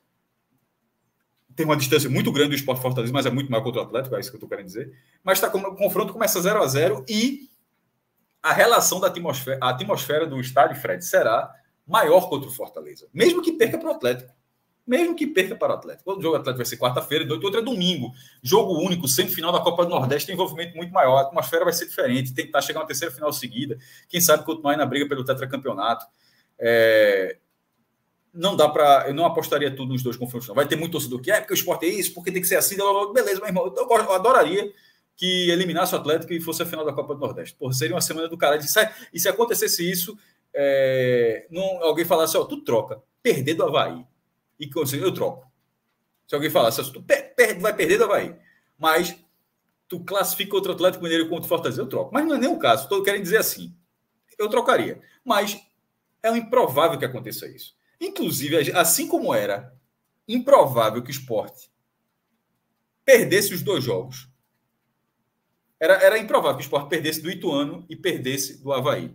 tem uma distância muito grande do Sport Fortaleza, mas é muito maior contra o Atlético, é isso que eu estou querendo dizer. Mas tá, o confronto começa zero a zero e a relação da atmosfera, a atmosfera do estádio, Fred, será maior contra o Fortaleza. Mesmo que perca para o Atlético. Mesmo que perca para o Atlético. O jogo do Atlético vai ser quarta-feira, o outro é domingo. Jogo único, semifinal da Copa do Nordeste, tem envolvimento muito maior. A atmosfera vai ser diferente. Tentar chegar uma terceira final seguida. Quem sabe continuar na briga pelo tetracampeonato. É... Não dá para... Eu não apostaria tudo nos dois confrontos. Não. Vai ter muito torcedor que é porque o esporte é isso, porque tem que ser assim. Beleza, meu irmão. Eu, eu adoraria que eliminasse o Atlético e fosse a final da Copa do Nordeste. Porra, seria uma semana do caralho. E se acontecesse isso, é... não... alguém falasse, ó, tu troca. Perder do Avaí. E eu troco. Se alguém falasse, tu per, per, vai perder do Avaí, mas tu classifica outro Atlético Mineiro contra o Fortaleza, eu troco. Mas não é nem o caso. Estou querendo dizer assim. Eu trocaria. Mas é improvável que aconteça isso. Inclusive, assim como era improvável que o Sport perdesse os dois jogos, era, era improvável que o Sport perdesse do Ituano e perdesse do Avaí.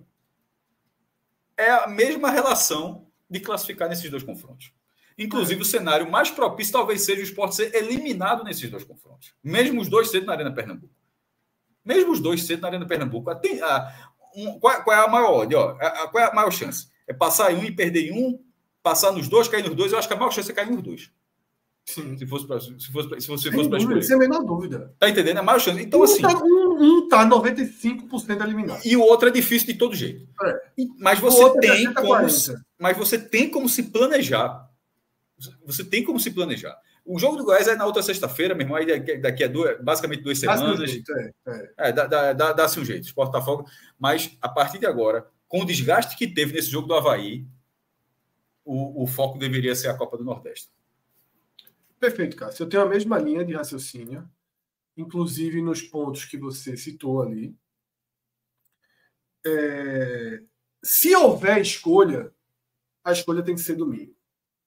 É a mesma relação de classificar nesses dois confrontos. Inclusive, o cenário mais propício talvez seja o Sport ser eliminado nesses dois confrontos. Mesmo os dois sendo na Arena Pernambuco. Mesmo os dois sendo na Arena Pernambuco. Tem, a, um, qual, qual é a maior odd? Ó, a, a, qual é a maior chance? É passar em um e perder em um? Passar nos dois, cair nos dois? Eu acho que a maior chance é cair nos dois. Sim. Se fosse para se fosse, se fosse, fosse para escolher. Sem a menor dúvida. Tá entendendo? É a maior chance. Então, um assim... Tá, um, um tá noventa e cinco por cento eliminado. E o outro é difícil de todo jeito. É. Mas, você tem é como, mas você tem como se planejar. Você tem como se planejar. O jogo do Goiás é na outra sexta-feira, meu irmão, aí daqui a duas, basicamente duas semanas. Dá-se um jeito, é, é. É, dá, dá, dá, dá-se um jeito, o Sport tá folga. Mas, a partir de agora, com o desgaste que teve nesse jogo do Avaí, o, o foco deveria ser a Copa do Nordeste. Perfeito, Cássio. Eu tenho a mesma linha de raciocínio, inclusive nos pontos que você citou ali. É... Se houver escolha, a escolha tem que ser domingo.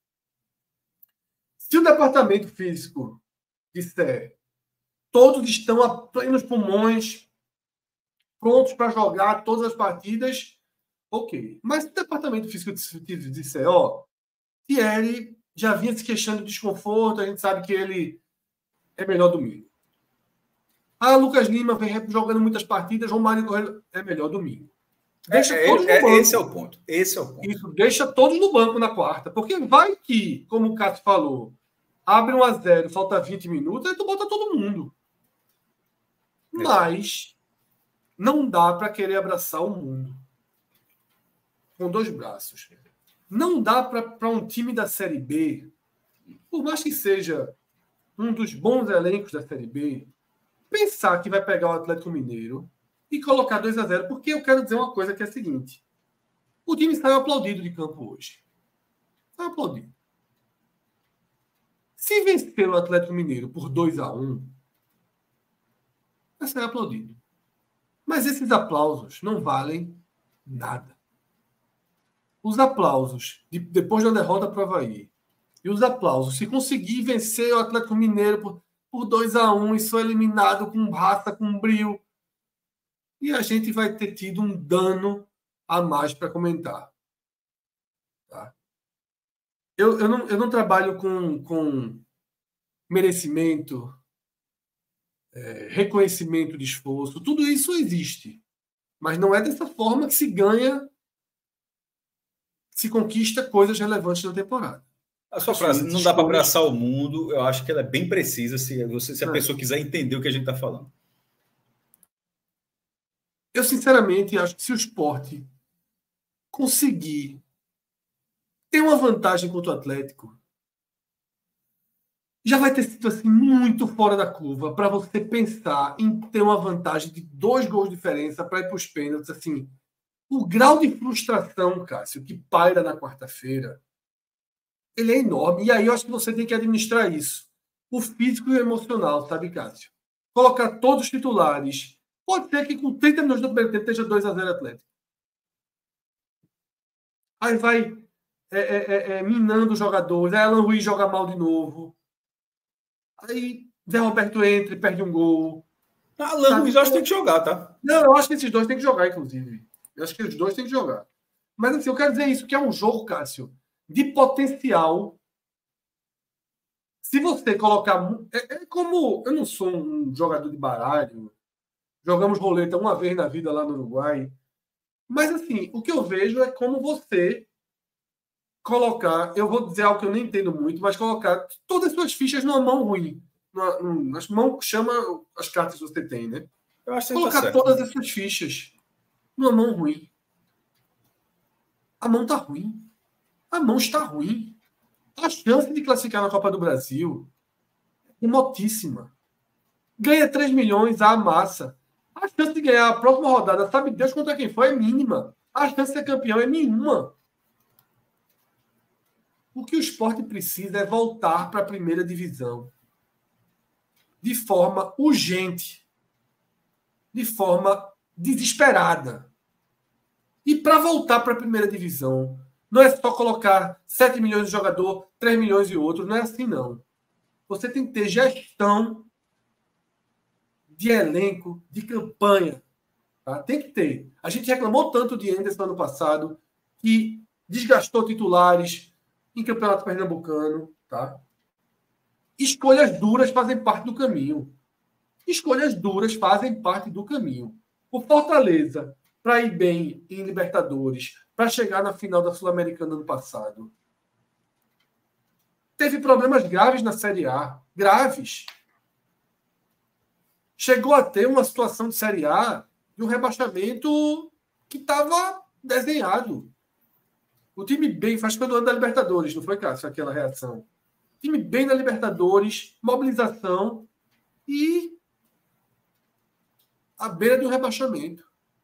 Se o departamento físico disser todos estão a plenos pulmões, prontos para jogar todas as partidas, ok. Mas se o departamento físico disser, ó, Thierry já vinha se queixando de desconforto, a gente sabe que ele é melhor domingo. Ah, Lucas Lima vem jogando muitas partidas, Romário Correia é melhor domingo. Deixa é, todos é, no banco. Esse é o ponto. Esse é o ponto. Isso, deixa todos no banco na quarta. Porque vai que, como o Cássio falou, abre um a zero, falta vinte minutos, aí tu bota todo mundo. É. Mas não dá para querer abraçar o mundo com dois braços. Não dá para um time da Série B por mais que seja um dos bons elencos da Série B, pensar que vai pegar o Atlético Mineiro e colocar dois a zero, porque eu quero dizer uma coisa que é a seguinte: o time saiu aplaudido de campo hoje. Saiu aplaudido. Se vencer o Atlético Mineiro por dois a um, vai ser aplaudido. Mas esses aplausos não valem nada. Os aplausos de, depois da derrota para o Avaí e os aplausos se conseguir vencer o Atlético Mineiro por, por dois a um e só eliminado com raça, com brio, e a gente vai ter tido um dano a mais para comentar. Tá? Eu, eu, não, eu não trabalho com, com merecimento, é, reconhecimento de esforço. Tudo isso existe. Mas não é dessa forma que se ganha, se conquista coisas relevantes na temporada. A sua frase, não dá para abraçar o mundo, eu acho que ela é bem precisa se, você, se a é. pessoa quiser entender o que a gente está falando. Eu, sinceramente, acho que se o Sport conseguir ter uma vantagem contra o Atlético, já vai ter sido assim, muito fora da curva para você pensar em ter uma vantagem de dois gols de diferença para ir para os pênaltis. Assim, o grau de frustração, Cássio, que paira na quarta-feira, ele é enorme. E aí eu acho que você tem que administrar isso. O físico e o emocional, sabe, Cássio? Colocar todos os titulares. Pode ser que com trinta minutos do primeiro tempo esteja dois a zero Atlético. Aí vai é, é, é, minando os jogadores. Aí Alan Ruiz joga mal de novo. Aí Zé Roberto entra e perde um gol. Ah, Alan Ruiz eu acho que tem que jogar, tá? Não, eu acho que esses dois têm que jogar, inclusive. Eu acho que os dois têm que jogar. Mas assim, eu quero dizer isso, que é um jogo, Cássio, de potencial. Se você colocar... É, é como... Eu não sou um jogador de baralho. Jogamos roleta uma vez na vida lá no Uruguai. Mas assim, o que eu vejo é como você colocar... Eu vou dizer algo que eu nem entendo muito, mas colocar todas as suas fichas numa mão ruim. Numa, numa, as mãos chama as cartas que você tem, né? Eu acho que colocar tá todas as suas fichas numa mão ruim. A mão tá ruim. A mão está ruim. A chance de classificar na Copa do Brasil é remotíssima. Ganha três milhões, a massa. A chance de ganhar a próxima rodada, sabe Deus contra quem foi, é mínima. A chance de ser campeão é nenhuma. O que o Sport precisa é voltar para a primeira divisão. De forma urgente. De forma desesperada. E para voltar para a primeira divisão, não é só colocar sete milhões de jogador, três milhões de outro. Não é assim, não. Você tem que ter gestão de elenco, de campanha. Tá? Tem que ter. A gente reclamou tanto de Anderson ano passado, que desgastou titulares em campeonato pernambucano. Tá? Escolhas duras fazem parte do caminho. Escolhas duras fazem parte do caminho. O Fortaleza, para ir bem em Libertadores, para chegar na final da Sul-Americana ano passado, teve problemas graves na Série A. Graves. Chegou a ter uma situação de Série A de um rebaixamento que estava desenhado. O time bem, faz pelo ano da Libertadores, não foi, Cássio, aquela reação? O time bem na Libertadores, mobilização e à beira de um rebaixamento.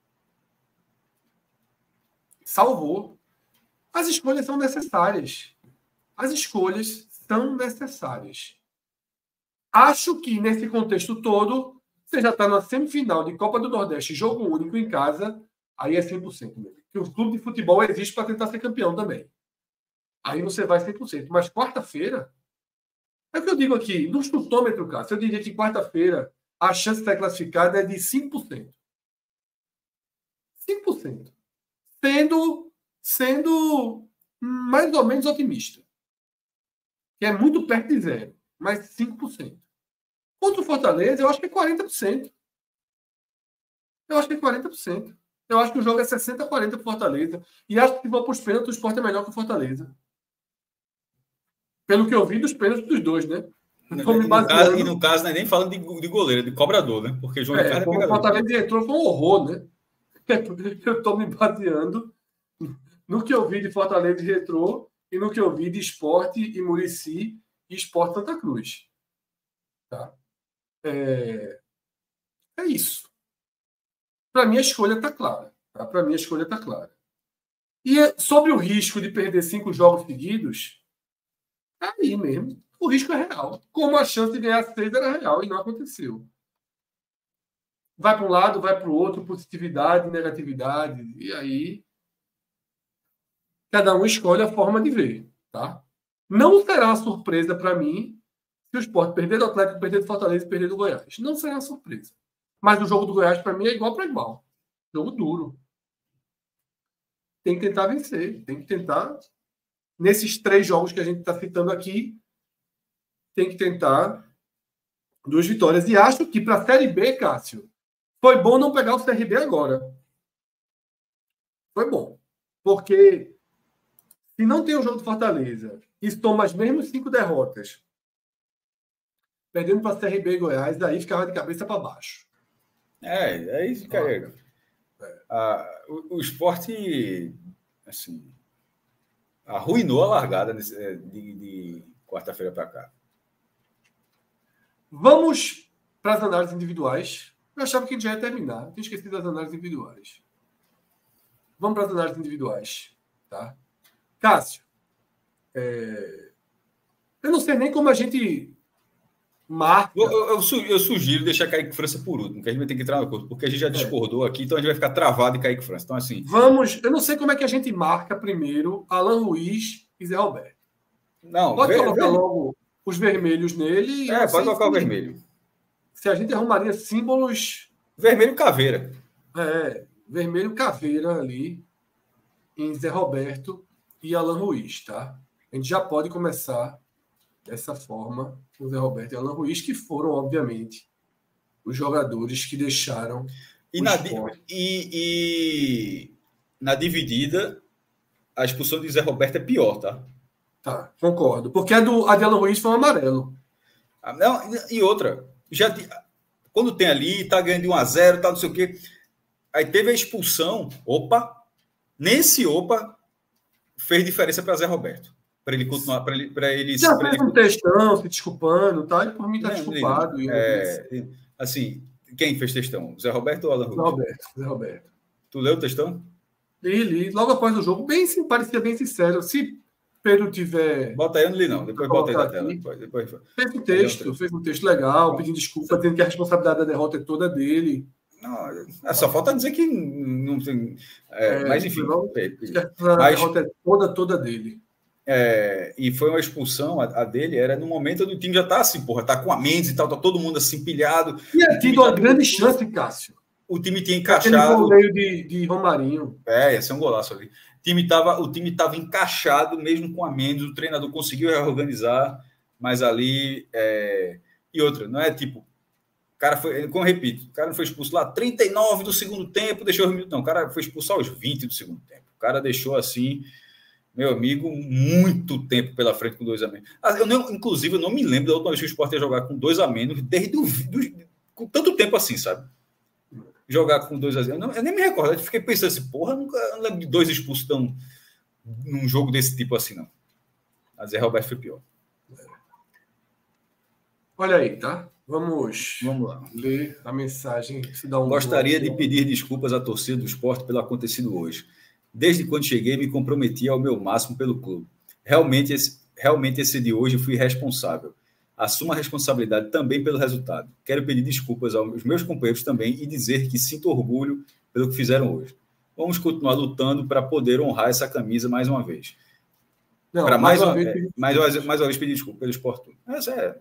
Salvou. As escolhas são necessárias. As escolhas são necessárias. Acho que, nesse contexto todo, você já está na semifinal de Copa do Nordeste, jogo único em casa, aí é cem por cento mesmo. Porque o clube de futebol existe para tentar ser campeão também. Aí você vai cem por cento. Mas quarta-feira, é o que eu digo aqui, no chutômetro, cara, eu diria que quarta-feira a chance de ser classificada é de cinco por cento. cinco por cento. Sendo, sendo mais ou menos otimista. Que é muito perto de zero, mas cinco por cento. Contra o Fortaleza, eu acho que é quarenta por cento. Eu acho que é quarenta por cento. Eu acho que o jogo é sessenta a quarenta para o Fortaleza. E acho que se for para os pênaltis, o Sport é melhor que o Fortaleza. Pelo que eu vi dos pênaltis dos dois, né? E no, caso, e no caso, não é nem falando de, de goleiro, é de cobrador, né? Porque João é, Ricardo como o Fortaleza entrou, foi um horror, né? Eu estou me baseando no que eu vi de Fortaleza e Retrô e no que eu vi de Sport e Muricy e Sport Santa Cruz. Tá? É, é isso. Para mim, a escolha está clara. Tá? Para mim, a escolha está clara. E sobre o risco de perder cinco jogos seguidos, é aí mesmo. O risco é real. Como a chance de ganhar seis era real e não aconteceu. Vai para um lado, vai para o outro, positividade, negatividade. E aí, cada um escolhe a forma de ver. Tá? Não será uma surpresa para mim se o Sport perder do Atlético, perder do Fortaleza e perder do Goiás. Não será uma surpresa. Mas o jogo do Goiás, para mim, é igual para igual. Jogo duro. Tem que tentar vencer. Tem que tentar. Nesses três jogos que a gente está citando aqui, tem que tentar duas vitórias. E acho que para a Série B, Cássio, foi bom não pegar o C R B agora. Foi bom. Porque se não tem o jogo do Fortaleza e toma as mesmas cinco derrotas, perdendo para C R B e Goiás, aí ficava de cabeça para baixo. É, é isso, cara. É. Ah, o, o esporte, assim, arruinou a largada de, de, de quarta-feira para cá. Vamos para as análises individuais. Eu achava que a gente já ia terminar. Tinha esquecido das análises individuais. Vamos para as análises individuais. Tá? Cássio, é... eu não sei nem como a gente marca. Eu, eu, eu sugiro deixar Kaique França por último, que a gente vai ter que entrar no curso, porque a gente já discordou é. aqui, então a gente vai ficar travado em Kaique França. Então, assim. Vamos. Eu não sei como é que a gente marca primeiro Alan Ruiz e Zé Roberto. Não, pode ver, colocar ver... logo os vermelhos nele. É, pode colocar se... o vermelho. Se a gente arrumaria símbolos. Vermelho caveira. É, vermelho caveira ali em Zé Roberto e Alan Ruiz, tá? A gente já pode começar dessa forma com Zé Roberto e Alan Ruiz, que foram, obviamente, os jogadores que deixaram e o na esporte. E, e na dividida, a expulsão de Zé Roberto é pior, tá? Tá, concordo. Porque a, do, a de Alan Ruiz foi um amarelo. Ah, não, e outra, já quando tem ali, tá ganhando de um a zero, tá não sei o quê. Aí teve a expulsão, opa, nesse opa fez diferença para Zé Roberto. Para ele continuar, para ele, para ele. Já pra fez ele... um textão, se desculpando, tá? E por mim tá não, desculpado. Não, é, assim, quem fez textão? Zé Roberto ou Alan Ruiz? Zé Roberto, Zé Roberto. Tu leu o textão? Li, li. Logo após o jogo, bem sim, parecia bem sincero. Se Pedro tiver. Bota aí, eu não li, não. Depois bota aí na tela. Depois, depois... Fez um texto, fez um texto legal, Bom. pedindo desculpa, dizendo que a responsabilidade da derrota é toda dele. Não, é só falta dizer que não tem. É, é, mas enfim. Não, a mas, derrota é toda, toda dele. É, e foi uma expulsão, a, a dele era no momento do time já tá assim, porra, tá com a Mendes e tal, tá todo mundo assim pilhado. E é tido uma tá grande tudo, chance, Cássio. O time tinha encaixado. Aquele meio de, de Romarinho. É, ia ser um golaço ali. O time tava, o time tava encaixado mesmo com a Mendes, o treinador conseguiu reorganizar, mas ali. É... E outra, não é tipo. O cara foi, como eu repito, o cara não foi expulso lá trinta e nove do segundo tempo, deixou os minutos. Não, o cara foi expulso aos vinte do segundo tempo. O cara deixou assim. Meu amigo, muito tempo pela frente com dois a menos. Eu não, inclusive, eu não me lembro da última vez que o Sport ia jogar com dois a menos, desde o, do, com tanto tempo assim, sabe? Jogar com dois a zero. Eu, não, eu nem me recordo, eu fiquei pensando assim, porra, eu nunca eu não lembro de dois expulsos tão, num jogo desse tipo assim, não. A Zé Roberto foi pior. Olha aí, tá? Vamos, Vamos lá. ler a mensagem. Se dá um Gostaria de pedir desculpas à torcida do Sport pelo acontecido hoje. Desde quando cheguei, me comprometi ao meu máximo pelo clube. Realmente esse, realmente esse de hoje fui responsável. Assumo a responsabilidade também pelo resultado. Quero pedir desculpas aos meus companheiros também e dizer que sinto orgulho pelo que fizeram hoje. Vamos continuar lutando para poder honrar essa camisa mais uma vez. Não, para mais, mais, uma, vez, é, mais, uma, mais uma vez pedir desculpa pelo Sport. Essa é...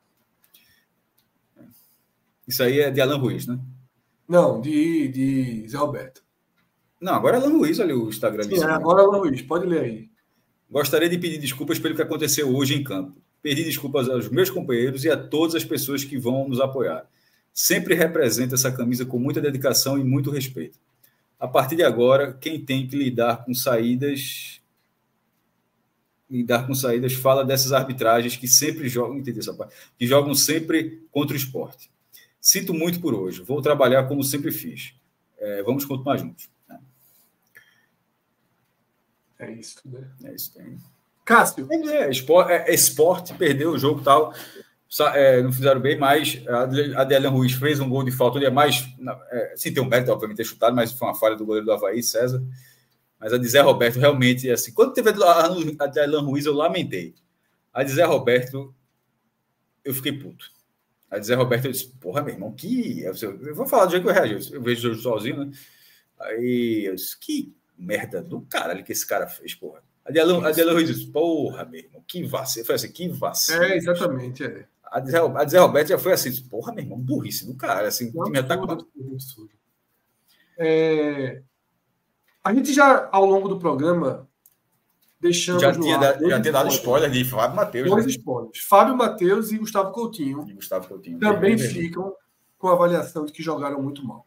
Isso aí é de Alan Ruiz, né? Não, de, de Zé Roberto. Não, agora é Alan Ruiz, olha o Instagram. Sim, é, agora é Alan Ruiz, pode ler aí. Gostaria de pedir desculpas pelo que aconteceu hoje em campo. Pedir desculpas aos meus companheiros e a todas as pessoas que vão nos apoiar. Sempre represento essa camisa com muita dedicação e muito respeito. A partir de agora, quem tem que lidar com saídas... Lidar com saídas fala dessas arbitragens que sempre jogam... Entendi essa parte. Que jogam sempre contra o esporte. Sinto muito por hoje. Vou trabalhar como sempre fiz. É, vamos continuar juntos. É isso, né? É isso, tem. Cássio. É, esporte, é, esporte, perdeu o jogo e tal. É, não fizeram bem, mas a Adelan Ruiz fez um gol de falta, onde é mais. É, sim, tem um mérito, obviamente, ter chutado, mas foi uma falha do goleiro do Avaí, César. Mas a de Zé Roberto, realmente, assim, quando teve a Adelan Ruiz, eu lamentei. A de Zé Roberto, eu fiquei puto. A de Zé Roberto, eu disse, porra, meu irmão, que. Eu vou falar do jeito que eu reagi. Eu vejo o jogo sozinho, né? Aí eu disse, que merda do caralho que esse cara fez, porra. A de Adelan Ruiz disse, porra, meu irmão, que vacilo. Foi assim, que vacilo. É, exatamente, é. A de, Zé, a de Zé Roberto já foi assim, porra, meu irmão, burrice do cara. Assim, um o time já tá absurdo, com... absurdo, absurdo. É... A gente já, ao longo do programa, deixamos já tinha, no ar, da, já tinha dado spoiler de Fábio Matheus. Dois né? spoilers. Fábio Matheus e Gustavo Coutinho. E Gustavo Coutinho. Também ficam com a avaliação de que jogaram muito mal.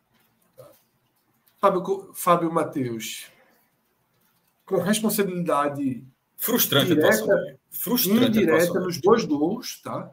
Fábio, Fábio Matheus, com responsabilidade frustrante direta, a atuação. Frustrante indireta atuação. nos dois gols, tá?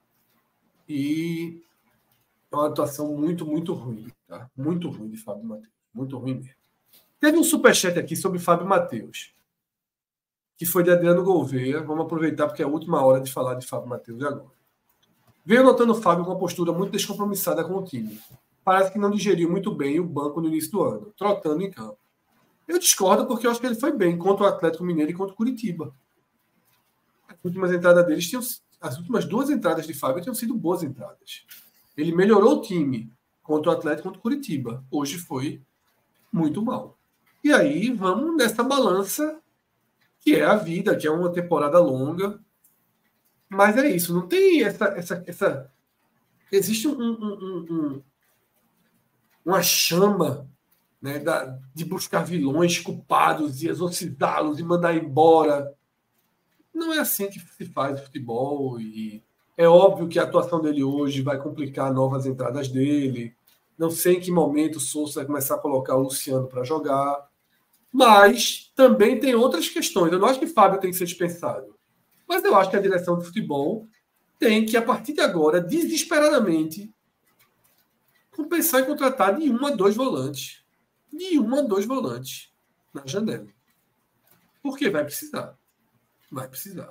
E é uma atuação muito, muito ruim, tá? Muito ruim de Fábio Matheus. Muito ruim mesmo. Teve um superchat aqui sobre Fábio Matheus, que foi de Adriano Gouveia. Vamos aproveitar porque é a última hora de falar de Fábio Matheus agora. Veio notando o Fábio com uma postura muito descompromissada com o time. Parece que não digeriu muito bem o banco no início do ano, trotando em campo. Eu discordo porque eu acho que ele foi bem contra o Atlético Mineiro e contra o Curitiba. As últimas entradas deles tinham, as últimas duas entradas de Fábio tinham sido boas entradas. Ele melhorou o time contra o Atlético e contra o Curitiba. Hoje foi muito mal. E aí vamos nessa balança que é a vida, que é uma temporada longa. Mas é isso, não tem essa. essa, essa... Existe um, um, um, uma chama, né, da, de buscar vilões culpados e exorcizá-los e mandar embora. Não é assim que se faz o futebol. E é óbvio que a atuação dele hoje vai complicar novas entradas dele. Não sei em que momento o Sousa vai começar a colocar o Luciano para jogar. Mas também tem outras questões. Eu não acho que Fábio tem que ser dispensado. Mas eu acho que a direção de futebol tem que, a partir de agora, desesperadamente, compensar e contratar de um a dois volantes. De um a dois volantes na janela. Porque vai precisar. Vai precisar.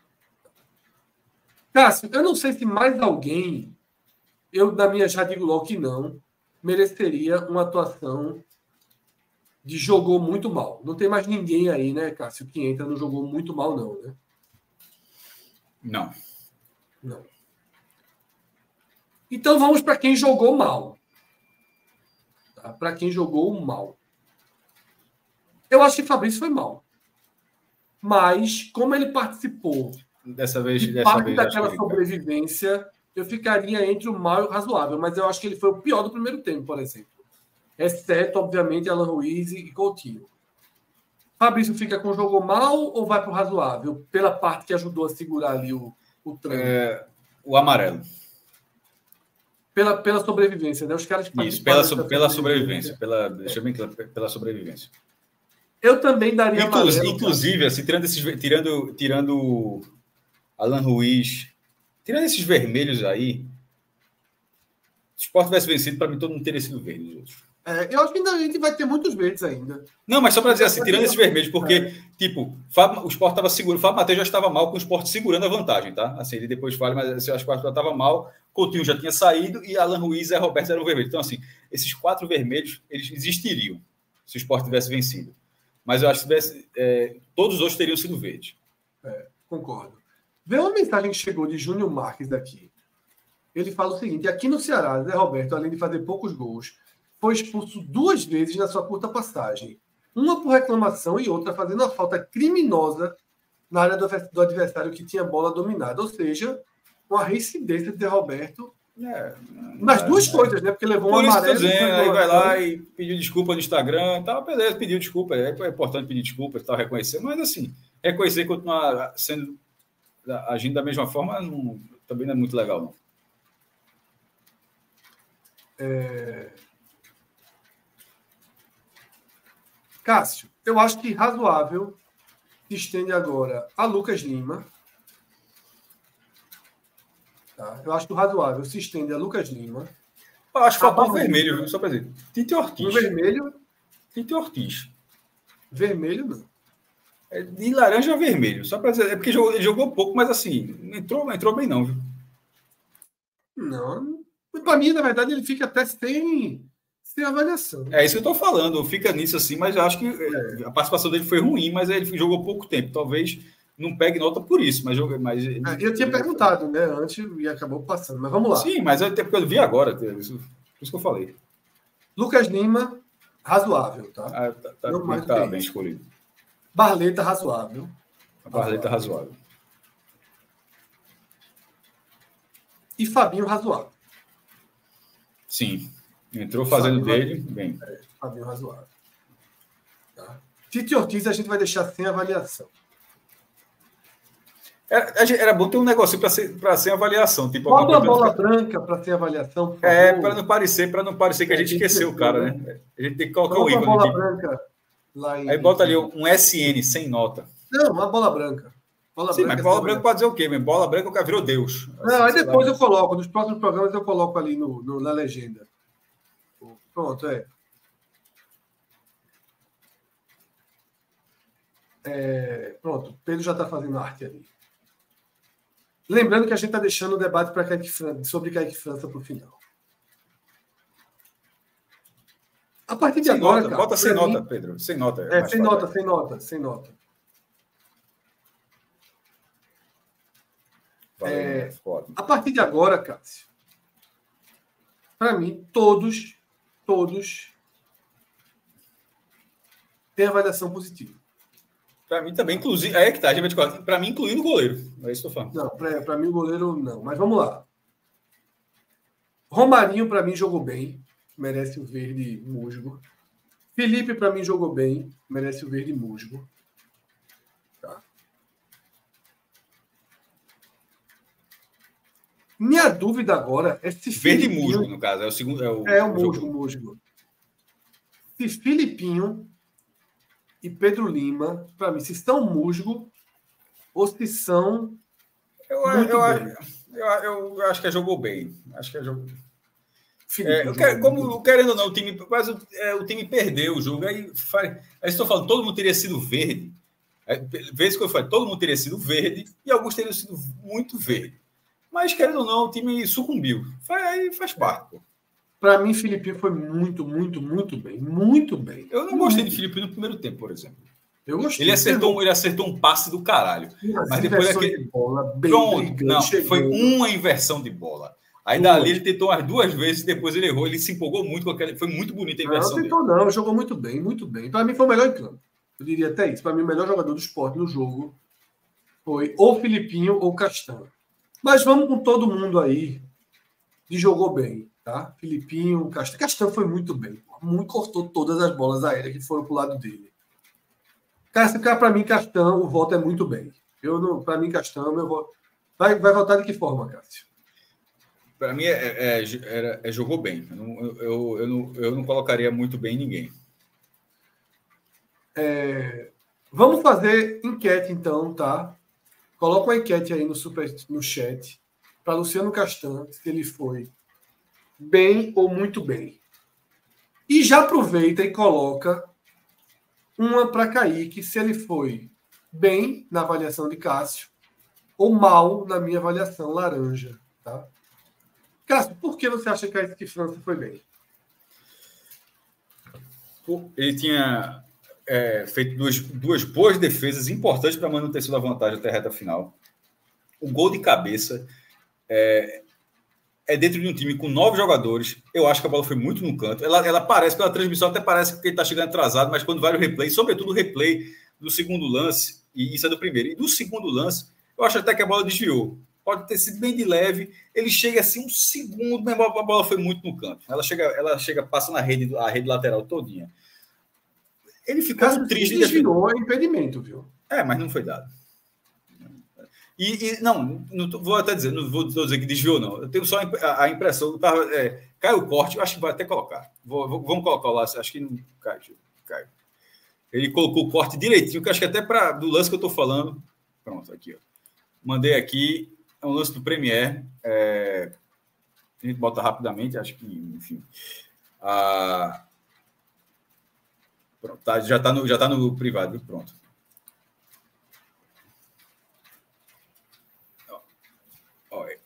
Cássio, eu não sei se mais alguém, eu da minha já digo logo que não, mereceria uma atuação de jogou muito mal. Não tem mais ninguém aí, né, Cássio, que entra no jogou muito mal, não, né? Não. Não. Então vamos para quem jogou mal. Tá? Para quem jogou mal. Eu acho que Fabrício foi mal. Mas, como ele participou dessa vez, de dessa parte vez, daquela que... sobrevivência, eu ficaria entre o mal e o razoável. Mas eu acho que ele foi o pior do primeiro tempo, por exemplo. Exceto, obviamente, Alan Ruiz e Coutinho. Fabrício fica com o jogo mal ou vai para o razoável? Pela parte que ajudou a segurar ali o, o trânsito. É, o amarelo. Pela, pela sobrevivência, né? Os caras que Isso, pela, so, pela sobrevivência. Pela, deixa eu bem claro, pela sobrevivência. Eu também daria Inclusive, amarelo. Inclusive, cara. assim, tirando esses, tirando, tirando Alan Ruiz, tirando esses vermelhos aí, se o Sport tivesse vencido, para mim todo mundo teria sido verde. Os outros. É, eu acho que ainda a gente vai ter muitos verdes ainda. Não, mas só para dizer assim, tirando esses vermelhos, porque, é. tipo, Fábio, o Sport estava seguro, o Fábio Matheus já estava mal com o Sport segurando a vantagem, tá? Assim, ele depois fala, mas assim, eu acho que o Sport já estava mal, Coutinho já tinha saído e Alan Ruiz e Zé Roberto eram vermelhos. Então, assim, esses quatro vermelhos, eles existiriam se o Sport tivesse vencido. Mas eu acho que tivesse, é, todos os outros teriam sido verdes. É, concordo. Vê uma mensagem que chegou de Júnior Marques daqui. Ele fala o seguinte: aqui no Ceará, Zé Roberto, além de fazer poucos gols, foi expulso duas vezes na sua curta passagem. Uma por reclamação e outra fazendo uma falta criminosa na área do adversário que tinha bola dominada. Ou seja, uma reincidência de Zé Roberto. É, nas duas é, coisas, né? Porque levou um amarelo. Dizendo, aí vai lá e pediu desculpa no Instagram. Tá, beleza, pediu desculpa. É importante pedir desculpa, tá, reconhecer. Mas, assim, reconhecer e continuar sendo, agindo da mesma forma não, também não é muito legal, não. É... Cássio, eu acho que razoável se estende agora a Lucas Lima. Tá? Eu acho que o razoável se estende a Lucas Lima. Eu acho que faltou um vermelho, viu? Só para dizer. Tite Ortiz. Um vermelho? Tite Ortiz. Vermelho, não. É de laranja a vermelho. Só para dizer, é porque jogou, ele jogou pouco, mas assim, não entrou, não entrou bem, não, viu? Não. Para mim, na verdade, ele fica até sem, sem avaliação. É isso que eu estou falando, fica nisso assim, mas eu acho que é. a participação dele foi ruim, mas ele jogou pouco tempo. Talvez não pegue nota por isso, mas, mas ele, é, eu tinha perguntado, né, antes e acabou passando, mas vamos lá. Sim, mas até porque eu vi agora, isso, isso que eu falei. Lucas Lima, razoável, tá? Ah, tá, tá, não mais tá bem escolhido. Barleta, razoável. A Barleta, razoável. E Fabinho, razoável. Sim. Entrou fazendo Fabinho, dele, bem. É, Fabinho, razoável. Tá? Tite Ortiz a gente vai deixar sem avaliação. Era, era bom ter um negócio para ser, para ser avaliação. Tipo, bota uma bola ficar... branca para ser avaliação, por favor. É, para não parecer, para não parecer que a gente é, esqueceu o cara, né? A gente tem que colocar o ícone. Uma bola tipo... branca lá em... Aí bota ali um S N sem nota. Não, uma bola branca. Bola Sim, branca, mas bola branca pode dizer o quê? Mesmo? Bola branca o cara virou Deus. Não, assim, aí depois eu coloco, nos próximos programas eu coloco ali no, no, na legenda. Pronto, é. é pronto, Pedro já está fazendo arte ali. Lembrando que a gente está deixando o debate pra Kaique França, sobre Kaique França para o final. A partir de sem agora, nota, cara, bota sem mim, nota, Pedro. Sem nota. É, é sem nota, sem nota, sem nota. Valeu, é, a partir de agora, Cássio, para mim, todos, todos têm avaliação positiva. Para mim também, inclusive. Aí é que tá, para mim, incluindo o goleiro. É isso que eu tô falando. Não, para mim o goleiro não. Mas vamos lá. Romarinho, para mim, jogou bem. Merece o verde musgo. Felipe, para mim, jogou bem. Merece o verde musgo. Tá. Minha dúvida agora é se verde Filipinho... musgo, no caso. É o segundo. É o, é o musgo, musgo. Se Filipinho e Pedro Lima, para mim, se estão musgo ou se são. Eu, eu, eu, eu, eu acho que jogou bem. Acho que jogou. É, eu quero, como querendo ou não, o time, mas o, é, o time perdeu o jogo. Aí, aí estou falando, todo mundo teria sido verde. É, vezes que eu falei, todo mundo teria sido verde e alguns teriam sido muito verde. Mas querendo ou não, o time sucumbiu. Aí faz parte, pô. Para mim, Filipinho foi muito, muito, muito bem. Muito bem. Eu não gostei de Filipinho no primeiro tempo, por exemplo. Eu gostei. Ele acertou, ele acertou um passe do caralho. Mas, mas depois daquele. De bola, bem Pronto, não, foi uma inversão de bola. Aí dali ele tentou umas duas vezes, depois ele errou, ele se empolgou muito com aquela. Foi muito bonita a inversão. Não, tentou dele. Não, jogou muito bem, muito bem. Para mim foi o melhor em campo. Eu diria até isso. Para mim, o melhor jogador do esporte no jogo foi ou Filipinho ou Castan. Mas vamos com todo mundo aí que jogou bem, tá? Filipinho, Castan. Castan foi muito bem. Muito cortou todas as bolas aéreas que foram pro lado dele. Cara, para mim, Castan, o voto é muito bem. Eu não, para mim, Castan, meu voto. Vai, vai votar de que forma, Cássio? Para mim, é, é, é, é, jogou bem. Eu não, eu, eu, não, eu não colocaria muito bem ninguém. É, vamos fazer enquete, então, tá? Coloca uma enquete aí no, super, no chat para Luciano Castan, se ele foi bem ou muito bem. E já aproveita e coloca uma para Kaique, se ele foi bem na avaliação de Cássio ou mal na minha avaliação laranja, tá? Cássio, por que você acha que a que França foi bem? Ele tinha é, feito duas, duas boas defesas importantes para a manutenção da vantagem até a reta final. O gol de cabeça é, é dentro de um time com nove jogadores. Eu acho que a bola foi muito no canto. Ela, ela parece, pela transmissão, até parece que ele está chegando atrasado, mas quando vai o replay, sobretudo o replay do segundo lance, e isso é do primeiro, e do segundo lance, eu acho até que a bola desviou. Pode ter sido bem de leve. Ele chega assim um segundo, mas a bola foi muito no canto. Ela chega, ela chega, passa na rede, a rede lateral todinha. Ele ficou Cássio, triste. Desviou é impedimento, viu? É, mas não foi dado. E, e não, não tô, vou até dizer, não vou dizer que desviou, não. Eu tenho só a, a impressão. Tava, é, caiu o corte, eu acho que vai até colocar. Vou, vou, vamos colocar lá, acho que não cai, cai. Ele colocou o corte direitinho, que acho que até para do lance que eu estou falando. Pronto, aqui, ó. Mandei aqui. É um lance do Premier. É, a gente bota rapidamente, acho que, enfim. Ah, pronto, tá, já está no, já tá no privado, pronto.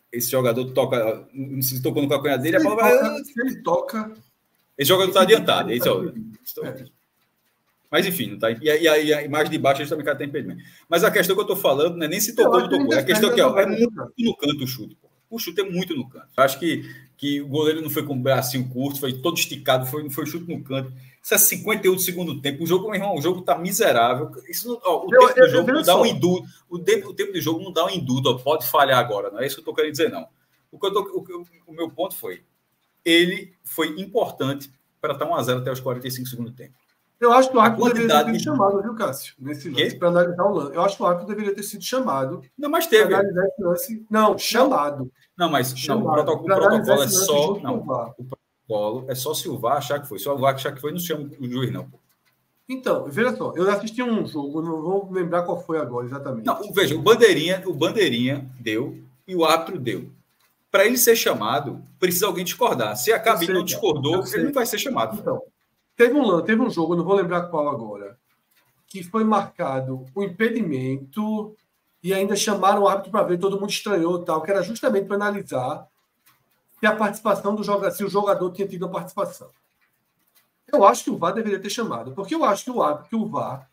esse jogador toca, não se tocou no calcanhar dele, se a bola ele vai... toca, se ele toca... Esse jogador está adiantado. Esse, ó, é. Mas, enfim, não tá, e, a, e, a, e a imagem de baixo também tem impedimento. Mas a questão que eu estou falando não é nem se tocou ou não tocou. É a questão que ó, é muito no canto o chute. Pô. O chute é muito no canto. Acho que, que o goleiro não foi com o bracinho curto, foi todo esticado, foi, foi chute no canto. Isso é cinquenta e um do segundo tempo. O jogo, meu irmão, o jogo está miserável. Isso não, ó, o eu, tempo eu, do jogo não dá um induto. O tempo, o tempo do jogo não dá um induto. Ó, pode falhar agora. Não é isso que eu estou querendo dizer, não. O, que eu tô, o, o meu ponto foi: ele foi importante para estar um a zero até os quarenta e cinco segundos do tempo. Eu acho que o árbitro deveria ter sido de... chamado, viu, Cássio? Nesse lance, para analisar o lance. Eu acho que o árbitro deveria ter sido chamado. Não, mas teve. Analisar esse lance. Não, chamado. Não, mas chamado. Não, o protocolo, o protocolo é só. Não, o protocolo é só se o V A R achar que foi. Se o V A R achar que foi, não chama o juiz, não. Então, veja só, eu assisti um jogo, não vou lembrar qual foi agora exatamente. Não, veja, o Bandeirinha, o Bandeirinha deu e o árbitro deu. Para ele ser chamado, precisa alguém discordar. Se a cabine não discordou, ele não vai ser chamado. Então. Teve um, teve um jogo, não vou lembrar qual agora, que foi marcado o impedimento e ainda chamaram o árbitro para ver, todo mundo estranhou tal, que era justamente para analisar se a participação do jogador, se o jogador tinha tido a participação. Eu acho que o V A R deveria ter chamado, porque eu acho que o árbitro, que o V A R,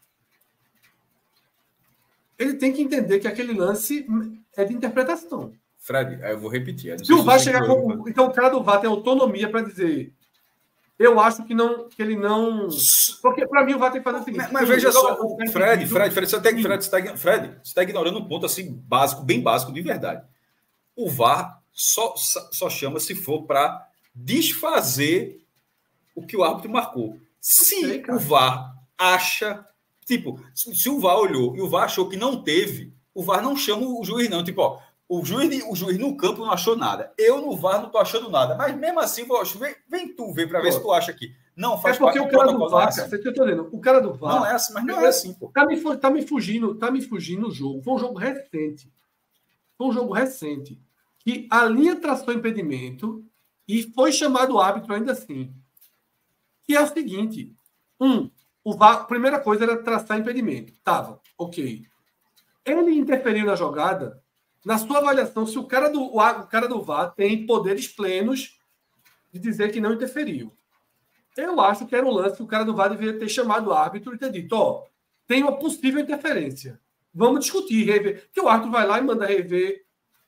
ele tem que entender que aquele lance é de interpretação. Fred, eu vou repetir. Se o V A R chegar com... Então o cara do V A R tem autonomia para dizer... Eu acho que, não, que ele não... Porque, para mim, o V A R tem que fazer o seguinte... Mas, mas veja só, o Fred, Fred, Fred, você está Fred, você Fred, você está ignorando um ponto assim, básico, bem básico, de verdade. O V A R só, só chama se for para desfazer o que o árbitro marcou. Se sei, o V A R acha... Tipo, se o V A R olhou e o V A R achou que não teve, o V A R não chama o juiz, não. Tipo, ó, O juiz, o juiz no campo não achou nada. Eu no V A R não tô achando nada. Mas mesmo assim, vou, vem, vem tu ver para ver se tu acha aqui. Não, faz é porque parte o cara do V A R, é assim. Cara, que eu tô dizendo, o cara do V A R... Não é assim, mas não é assim, pô. Tá me, tá me fugindo, tá me fugindo o jogo. Foi um jogo recente. Foi um jogo recente. Que a linha traçou impedimento e foi chamado o árbitro ainda assim. Que é o seguinte. Um, o V A R, a primeira coisa era traçar impedimento. Tava, ok. Ele interferiu na jogada... Na sua avaliação, se o cara do, o cara do V A R tem poderes plenos de dizer que não interferiu. Eu acho que era um lance que o cara do V A R deveria ter chamado o árbitro e ter dito, ó, tem uma possível interferência. Vamos discutir, rever. Porque o árbitro vai lá e manda rever,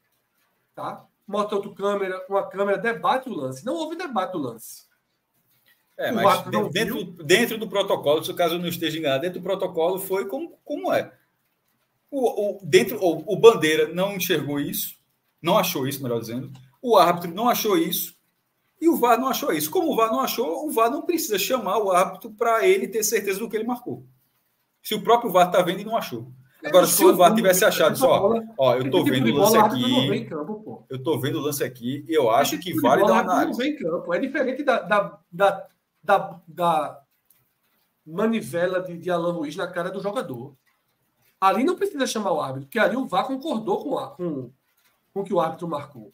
tá? Mostra outra câmera, uma câmera, debate o lance. Não houve debate do lance. É, o mas dentro, dentro do protocolo, se o caso não esteja enganado, dentro do protocolo foi como, como é. O, o, dentro, o, o Bandeira não enxergou isso, não achou isso, melhor dizendo. O árbitro não achou isso e o V A R não achou isso. Como o V A R não achou, o V A R não precisa chamar o árbitro para ele ter certeza do que ele marcou. Se o próprio V A R está vendo e não achou. Agora, se o V A R tivesse achado só, ó, eu estou vendo o lance aqui, eu estou vendo o lance aqui e eu acho que vale dar uma análise. É diferente da, da, da, da, da manivela de, de Alan Ruiz na cara do jogador. Ali não precisa chamar o árbitro, porque ali o V A R concordou com, a, com, com o que o árbitro marcou.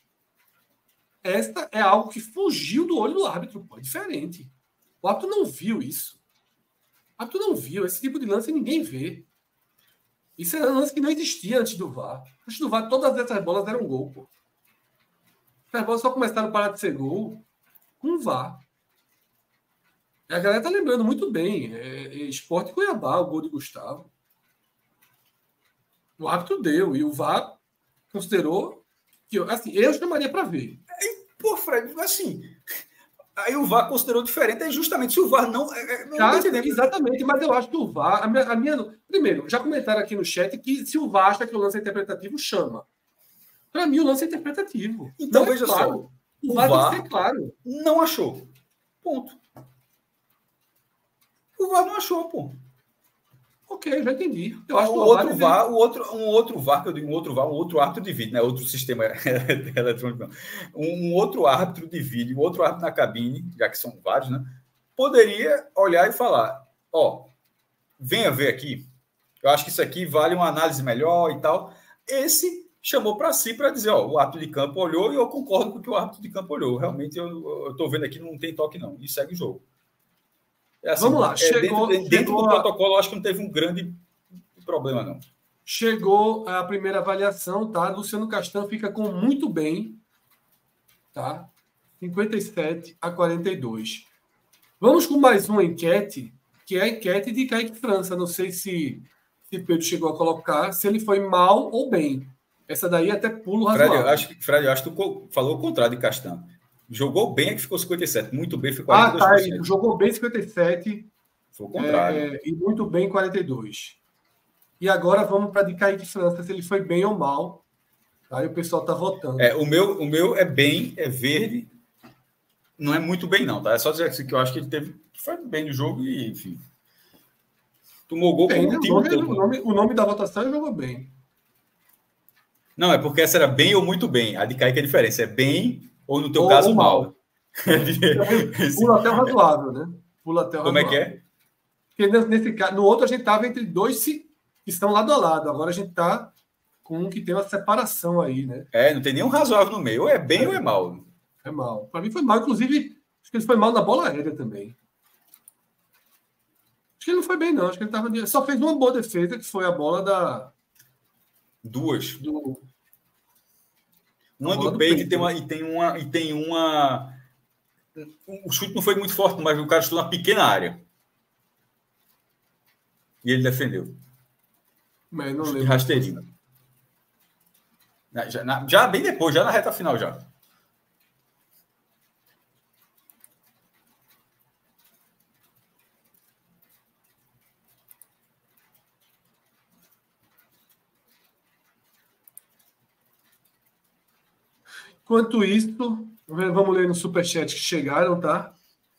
Esta é algo que fugiu do olho do árbitro, pô, é diferente. O árbitro não viu isso. O árbitro não viu. Esse tipo de lance ninguém vê. Isso era um lance que não existia antes do V A R. Antes do V A R, todas essas bolas eram gol, pô. Essas bolas só começaram a parar de ser gol com o V A R. A galera tá lembrando muito bem. É, é Sport Cuiabá, o gol de Gustavo. O árbitro deu, e o V A R considerou que, assim, eu chamaria para ver. Aí, pô, Fred, assim, aí o V A R considerou diferente, é justamente se o V A R não... não já, exatamente, mas eu acho que o V A R... A minha, a minha, primeiro, já comentaram aqui no chat que se o V A R acha que o lance é interpretativo, chama. Para mim, o lance é interpretativo. Então, não veja é claro. só, o V A R, V A R tem que ser claro. Não achou. Ponto. O V A R não achou, pô. Ok, já entendi. Eu acho o que o outro V A R, o outro, um outro V A R, que eu digo um outro V A R, um outro árbitro de vídeo, né? Outro sistema eletrônico, não. Um, um outro árbitro de vídeo, um outro árbitro na cabine, já que são vários, né? Poderia olhar e falar: ó, venha ver aqui, eu acho que isso aqui vale uma análise melhor e tal. Esse chamou para si para dizer: ó, o árbitro de campo olhou e eu concordo com o que o árbitro de campo olhou. Realmente, eu estou vendo aqui, não tem toque, não. E segue o jogo. É assim, Vamos lá, é, chegou, dentro, dentro chegou do a... protocolo, eu acho que não teve um grande problema, não. Chegou a primeira avaliação, tá? Luciano Castan fica com muito bem, tá? cinquenta e sete a quarenta e dois. Vamos com mais uma enquete, que é a enquete de Kaique França. Não sei se, se Pedro chegou a colocar, se ele foi mal ou bem. Essa daí até pulo razoável. Fred, eu acho, Fred, eu acho que tu falou o contrário de Castan. Jogou bem é que ficou cinquenta e sete. Muito bem foi quarenta e dois por cento. Ah, tá. Ele jogou bem cinquenta e sete. Foi o contrário. É, e muito bem quarenta e dois. E agora vamos para de Kaique França, se ele foi bem ou mal. Aí o pessoal está votando. É, o, meu, o meu é bem, é verde. Não é muito bem, não, tá? É só dizer assim, que eu acho que ele teve. Foi bem no jogo e, enfim. Tomou gol bem, com né? o o, time nome, todo. O nome, o nome da votação ele jogou bem. Não, é porque essa era bem ou muito bem. A de Kaique é a diferença. É bem ou, no teu Ou, caso, ou mal. mal. Pula até o razoável, né? Pula até o Como razoável. é que é? Porque nesse caso, no outro a gente estava entre dois que estão lado a lado. Agora a gente está com um que tem uma separação aí, né? É, não tem nenhum razoável no meio. Ou é bem é. ou é mal. É mal. Para mim foi mal. Inclusive, acho que ele foi mal na bola aérea também. Acho que ele não foi bem, não. Acho que ele tava... só fez uma boa defesa, que foi a bola da... Duas. Do... Uma do, do Peito e tem uma, e tem uma... E tem uma... O chute não foi muito forte, mas o cara chutou na pequena área. E ele defendeu. Mas não lembro. De rasteirinho. Já, na, já bem depois, já na reta final já. Enquanto isso, vamos ler no superchat que chegaram, tá?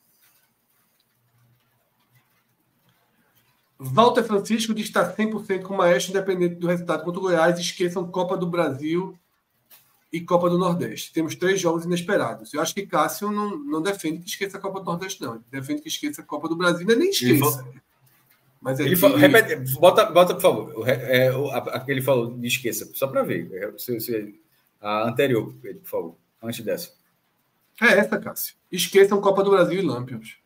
Walter Francisco diz que está cem por cento com o Maestro, independente do resultado contra o Goiás. Esqueçam Copa do Brasil e Copa do Nordeste. Temos três jogos inesperados. Eu acho que Cássio não, não defende que esqueça a Copa do Nordeste, não. Ele defende que esqueça a Copa do Brasil, não é nem esqueça. Ele Mas é ele que... falou, repete, bota, bota, por favor. É, aquele falou de esqueça, só para ver. Se, se, a anterior, por favor, antes dessa. É essa, Cássio. Esqueçam Copa do Brasil e Lampions.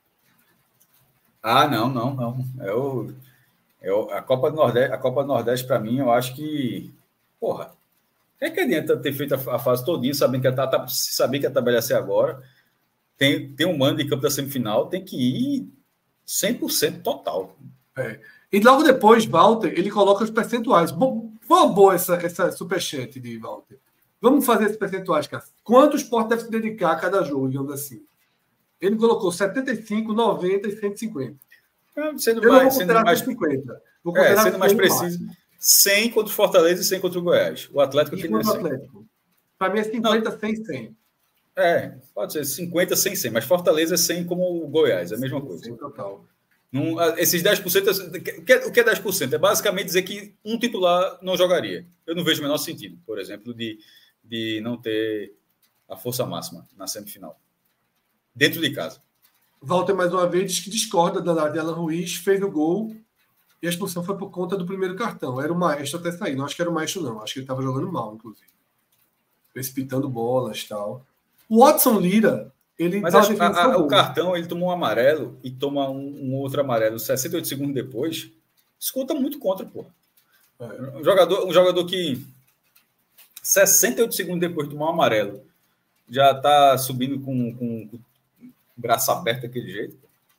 Ah, não, não, não. É o, é o, a Copa do Nordeste, a Copa do Nordeste, para mim, eu acho que. Porra. É que adianta ter feito a, a fase todinha, sabendo que a, tá, saber que a tabela ia ser agora. Tem, tem um mando de campo da semifinal, tem que ir cem por cento total. É. E logo depois, Walter, ele coloca os percentuais. Bom, foi uma boa essa, essa superchat de Walter. Vamos fazer esses percentuais, cara. Quanto o Sport deve se dedicar a cada jogo, digamos assim? Ele colocou setenta e cinco, noventa e cento e cinquenta. É, sendo eu mais, não vou sendo mais, cinquenta. Vou é, sendo mais preciso, máximo. cem contra o Fortaleza e cem contra o Goiás. O Atlético e aqui não é cem. Para mim é cinquenta, cem, cem. É, pode ser cinquenta, cem, cem. Mas Fortaleza é cem como o Goiás, é a mesma cem, coisa. cem total. Não, esses dez por cento, o que, é, o que é dez por cento? É basicamente dizer que um titular não jogaria. Eu não vejo o menor sentido, por exemplo, de, de não ter a força máxima na semifinal. Dentro de casa. Walter, mais uma vez, diz que discorda da Alan Ruiz, fez o gol e a expulsão foi por conta do primeiro cartão. Era o Maestro até sair. Não acho que era o Maestro, não. Acho que ele estava jogando mal, inclusive. Precipitando bolas e tal. O Watson Lira, ele... Mas a, a, a, o cartão, ele tomou um amarelo e toma um, um outro amarelo sessenta e oito segundos depois. Isso conta muito contra, pô. É. Um, jogador, um jogador que sessenta e oito segundos depois de tomar um amarelo já está subindo com, com, com o braço aberto daquele jeito.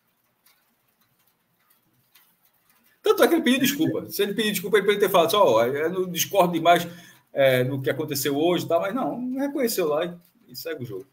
Tanto é que ele pediu desculpa. Se ele pedir desculpa, ele poderia ter falado assim, ó, oh, eu não discordo demais é, do que aconteceu hoje, tá? Mas não, não reconheceu lá e, e segue o jogo.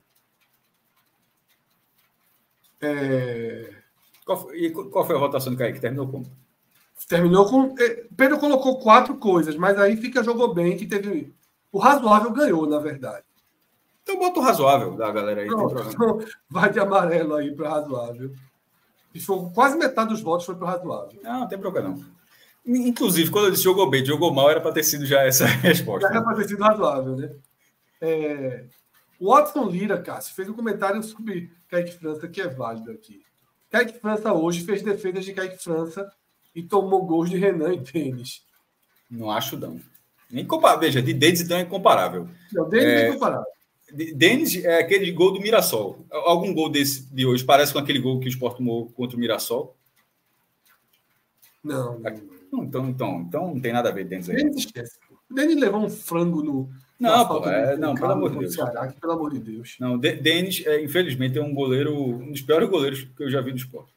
É... Qual, foi, e qual foi a votação do Kaique? Terminou como? Terminou com... Pedro colocou quatro coisas, mas aí fica jogou bem, que teve... O razoável ganhou, na verdade. Então bota o razoável da galera aí. Pronto, então vai de amarelo aí para razoável. E foi, quase metade dos votos foi para razoável. Não, não tem problema não. Inclusive, quando eu disse jogou bem, jogou mal, era para ter sido já essa resposta. Já era para ter sido razoável, né? É... O Watson Lira, Cássio, fez um comentário sobre Kaique França que é válido aqui. Kaique França hoje fez defesas de Kaique França e tomou gols de Renan e Denis. Não acho, não. Nem comparável. Veja, de Denis então é incomparável. Não, Denis é incomparável. Denis é aquele gol do Mirassol. Algum gol desse de hoje parece com aquele gol que o Sport tomou contra o Mirassol? Não, não. Não, então, então, então não tem nada a ver Denis aí. Denis esquece. O Denis levou um frango no. Não, pô, é, não, pelo amor de Deus. Ceará, que, pelo amor de Deus. Não, Denis, é, infelizmente, é um goleiro, um dos piores goleiros que eu já vi no esporte.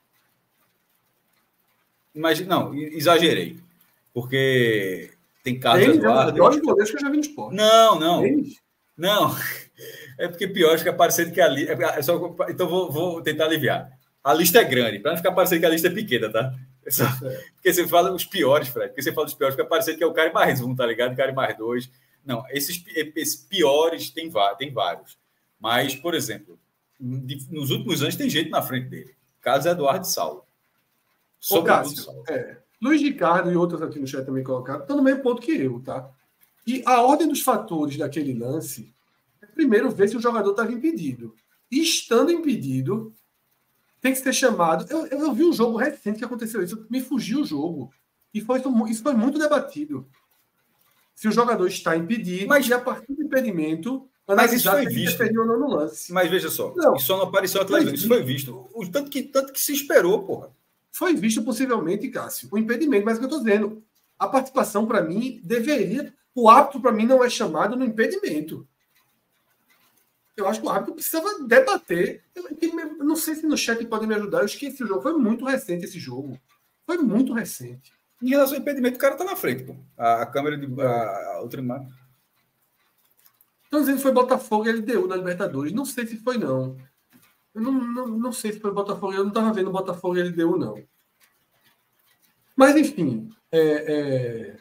Mas, não, exagerei. Porque tem Carlos Denis Eduardo. É um dos piores goleiros que eu já vi no esporte. Não, não. Denis? Não. É porque pior, fica parecendo que a lista. É só, então vou, vou tentar aliviar. A lista é grande, para não ficar parecendo que a lista é pequena, tá? É só, é. Porque você fala os piores, Fred. Porque você fala os piores, fica parecendo que é o cara mais um, tá ligado? O cara mais dois. Não, esses, esses piores tem, tem vários. Mas, por exemplo, nos últimos anos tem gente na frente dele. Carlos Eduardo e Saulo. Ô, Cássio, é, Luiz Ricardo e outros aqui no chat também colocaram, estão no mesmo ponto que eu, tá? E a ordem dos fatores daquele lance é primeiro ver se o jogador estava impedido. E estando impedido, tem que ser chamado. Eu, eu, eu vi um jogo recente que aconteceu isso, me fugiu o jogo. E foi, isso foi muito debatido. Se o jogador está impedido, mas e a partir do impedimento, mas isso foi visto. Ou não no lance. Mas veja só, não, isso só não apareceu na televisão. Isso foi visto. O tanto que, tanto que se esperou, porra. Foi visto possivelmente, Cássio, o impedimento, mas o que eu estou dizendo, a participação, para mim, deveria. O árbitro, para mim, não é chamado no impedimento. Eu acho que o árbitro precisava debater. Eu, eu não sei se no chat podem me ajudar. Eu esqueci o jogo. Foi muito recente esse jogo. Foi muito recente. Em relação ao impedimento, o cara tá na frente, pô. A, a câmera de. A, a outra imagem. Estão dizendo que foi Botafogo e L D U na Libertadores. Não sei se foi, não. Eu não, não, não sei se foi Botafogo. Eu não estava vendo Botafogo e L D U, não. Mas, enfim. É, é...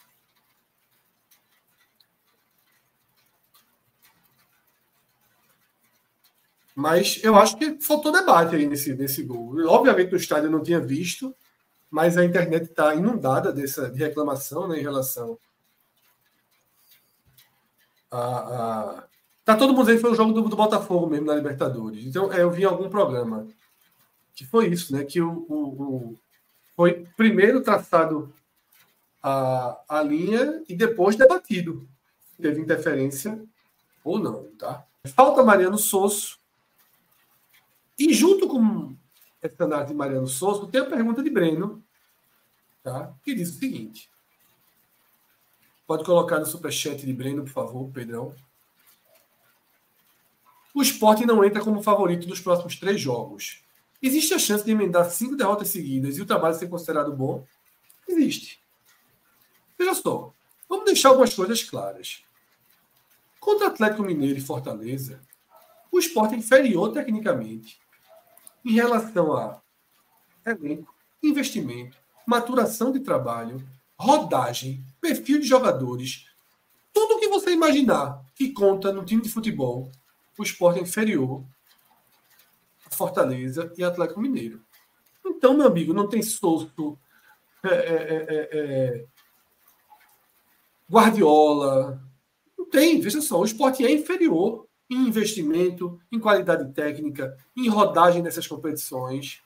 Mas eu acho que faltou debate aí nesse, nesse gol. Obviamente, no estádio eu não tinha visto, mas a internet está inundada dessa de reclamação, né, em relação a, a... Tá todo mundo dizendo que foi o jogo do, do Botafogo mesmo na Libertadores. Então, é, eu vi em algum programa que foi isso, né? Que o, o, o... foi primeiro traçado a, a linha e depois debatido. Teve interferência ou não, tá? Falta Mariano Sosso. E junto com essa análise de Mariano Sosso, tem a pergunta de Breno, tá? Que diz o seguinte. Pode colocar no superchat de Breno, por favor, Pedrão. O Sport não entra como favorito dos próximos três jogos. Existe a chance de emendar cinco derrotas seguidas e o trabalho ser considerado bom? Existe. Veja só. Vamos deixar algumas coisas claras. Contra Atlético Mineiro e Fortaleza, o Sport é inferior tecnicamente em relação a elenco, investimento, maturação de trabalho, rodagem, perfil de jogadores, tudo o que você imaginar que conta no time de futebol, o Sport é inferior a Fortaleza e Atlético Mineiro. Então, meu amigo, não tem Souto, é, é, é, é, Guardiola, não tem, veja só, o Sport é inferior em investimento, em qualidade técnica, em rodagem nessas competições.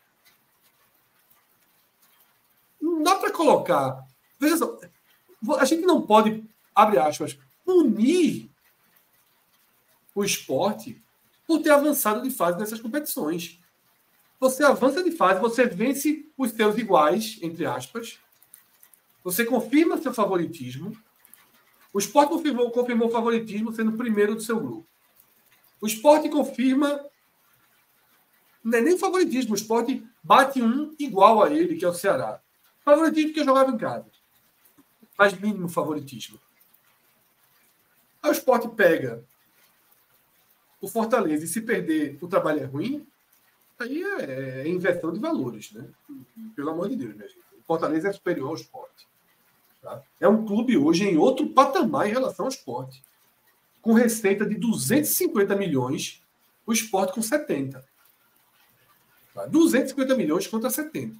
Não dá para colocar. Veja só, a gente não pode, abre aspas, punir o esporte por ter avançado de fase nessas competições. Você avança de fase, você vence os seus iguais, entre aspas, você confirma seu favoritismo. O Sport confirmou, confirmou o favoritismo sendo o primeiro do seu grupo. O Sport confirma. Não é nem o favoritismo, o Sport bate um igual a ele, que é o Ceará. Favoritismo porque jogava em casa. Mas mínimo favoritismo. Aí o Sport pega o Fortaleza e se perder o trabalho é ruim, aí é, é inversão de valores, né? Pelo amor de Deus, minha gente. O Fortaleza é superior ao Sport. Tá? É um clube hoje em outro patamar em relação ao Sport. Com receita de duzentos e cinquenta milhões, o Sport com setenta. Tá? duzentos e cinquenta milhões contra setenta.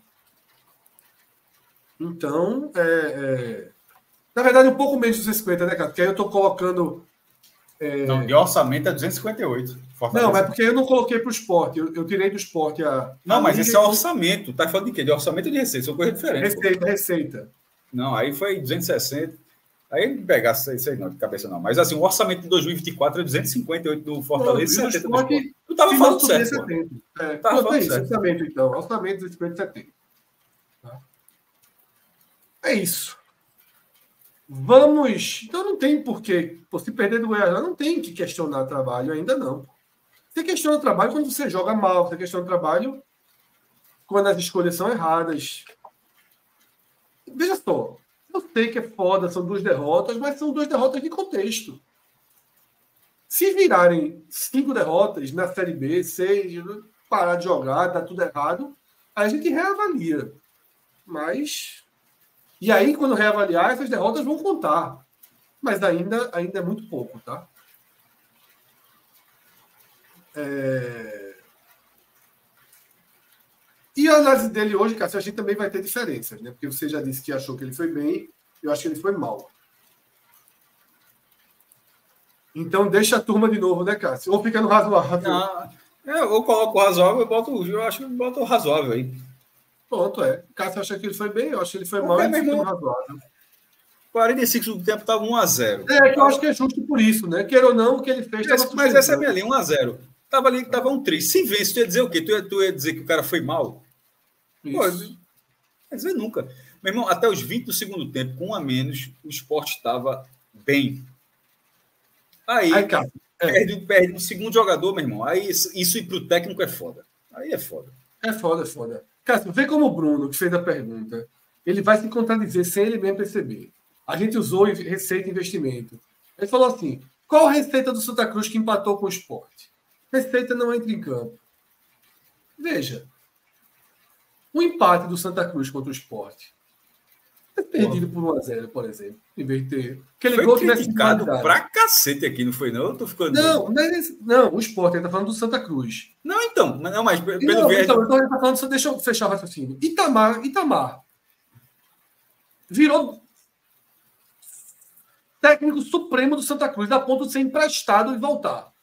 Então, é, é... na verdade, um pouco menos de duzentos e cinquenta, né, cara? Porque aí eu estou colocando... É... Não, de orçamento é duzentos e cinquenta e oito. Fortaleza. Não, mas porque eu não coloquei para o Sport. Eu, eu tirei do Sport a... Não, a mas Liga esse é orçamento. Tá falando de quê? De orçamento ou de receita? São coisas diferentes. Receita, pô. receita. Não, aí foi duzentos e sessenta. Aí pegar isso aí não, de cabeça não. Mas assim, o orçamento de dois mil e vinte e quatro é duzentos e cinquenta e oito do Fortaleza e setenta do Sport. Tu tava falando certo, pô. É, tava falando isso, certo. orçamento, então. Orçamento de cinquenta e setenta. Tá? É isso. Vamos. Então não tem porquê. Se perder do Goiás, não tem que questionar trabalho ainda não. Você questiona o trabalho quando você joga mal, você questiona o trabalho quando as escolhas são erradas. Veja só, eu sei que é foda, são duas derrotas, mas são duas derrotas de contexto. Se virarem cinco derrotas na Série B, seis, parar de jogar, dar tudo errado, aí a gente reavalia. Mas. E aí, quando reavaliar, essas derrotas vão contar. Mas ainda, ainda é muito pouco, tá? É... E a análise dele hoje, Cássio, a gente também vai ter diferenças, né? Porque você já disse que achou que ele foi bem, eu acho que ele foi mal. Então deixa a turma de novo, né, Cássio? Ou fica no razoável. Não, eu coloco o razoável, eu boto, eu acho que boto o razoável aí. Pronto, é. Cássio acha que ele foi bem, eu acho que ele foi Porque mal, ele fica no razoável. quarenta e cinco do tempo estava um a zero. É, que eu acho que é justo por isso, né? Queira ou não, o que ele fez estava Mas essa é a minha linha, um a zero. Tava ali que tava um triste. Se vence, tu ia dizer o quê? Tu ia, tu ia dizer que o cara foi mal? Isso. Pô, quer dizer nunca. Meu irmão, até os vinte do segundo tempo, com um a menos, o Sport estava bem. Aí, Aí cara, perde, é. perde um segundo jogador, meu irmão. Aí isso, isso ir pro técnico é foda. Aí é foda. É foda, é foda. Cássio, vê como o Bruno, que fez a pergunta, ele vai se contradizer sem ele mesmo perceber. A gente usou receita e investimento. Ele falou assim, qual a receita do Santa Cruz que empatou com o Sport? Receita não entra em campo. Veja, o empate do Santa Cruz contra o Sport é perdido por um a zero, por exemplo, em vez de ter... Aquele foi gol criticado pra cacete aqui, não foi não? Eu tô ficando... Não, não, é não, o Sport, ele tá falando do Santa Cruz. Não, então, não, mas pelo não, verde... Então, então ele tá falando, deixa eu fechar o raciocínio. Itamar, Itamar virou técnico supremo do Santa Cruz, a ponto de ser emprestado e voltar.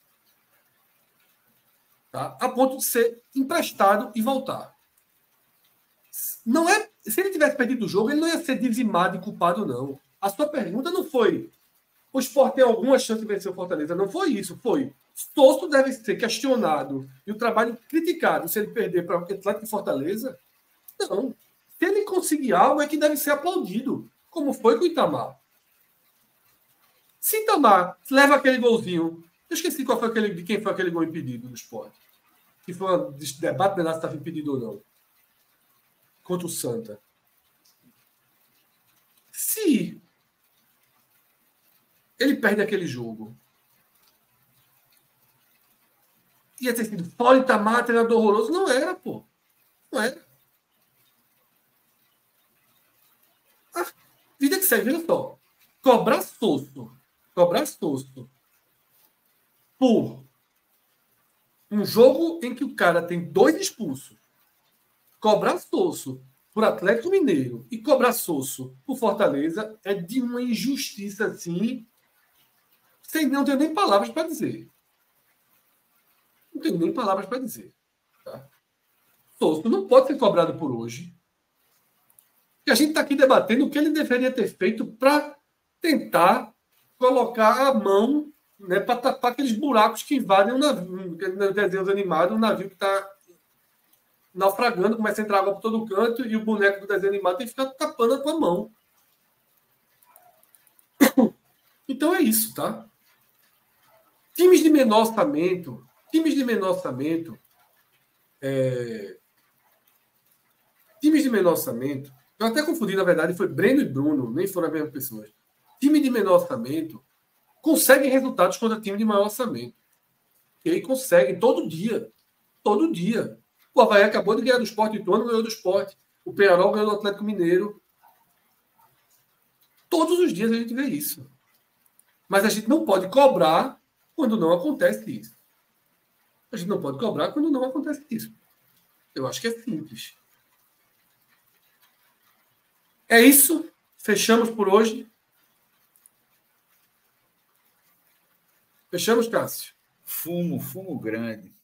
Tá? A ponto de ser emprestado e voltar. Não é, se ele tivesse perdido o jogo, ele não ia ser dizimado e culpado, não. A sua pergunta não foi o Sport tem alguma chance de vencer o Fortaleza. Não foi isso. Foi Tosto deve ser questionado e o trabalho criticado se ele perder para o Atlético de Fortaleza. Não. Se ele conseguir algo, é que deve ser aplaudido, como foi com o Itamar. Se Itamar leva aquele golzinho, eu esqueci qual foi aquele, de quem foi aquele gol impedido no Sport. Que foi um debate de se estava impedido ou não. Contra o Santa. Se ele perde aquele jogo, ia ter sido fora Itamar, treinador horroroso. Não era, pô. Não era. A vida que segue, veja só. Cobrar Sosso. Cobrar Sosso. Por um jogo em que o cara tem dois expulsos. Cobrar Sosso por Atlético Mineiro e cobrar Sosso por Fortaleza é de uma injustiça assim. Sem, não tenho nem palavras para dizer. Não tenho nem palavras para dizer. Tá? Sosso não pode ser cobrado por hoje. E a gente está aqui debatendo o que ele deveria ter feito para tentar colocar a mão, né, para tapar aqueles buracos que invadem o navio. Desenhos animados, um navio que está naufragando, começa a entrar água por todo canto e o boneco do desenho animado tem que ficar tapando com a mão. Então é isso, tá? Times de menor orçamento, times de menor orçamento, é... times de menor orçamento, eu até confundi, na verdade, foi Breno e Bruno, nem foram as mesmas pessoas. Time de menor orçamento consegue resultados contra time de maior orçamento. E aí conseguem todo dia. Todo dia. O Avaí acabou de ganhar do Sport, o Ituano ganhou do Sport, o Peñarol ganhou do Atlético Mineiro. Todos os dias a gente vê isso. Mas a gente não pode cobrar quando não acontece isso. A gente não pode cobrar quando não acontece isso. Eu acho que é simples. É isso. Fechamos por hoje. Fechamos, Cássio? Fumo, fumo grande.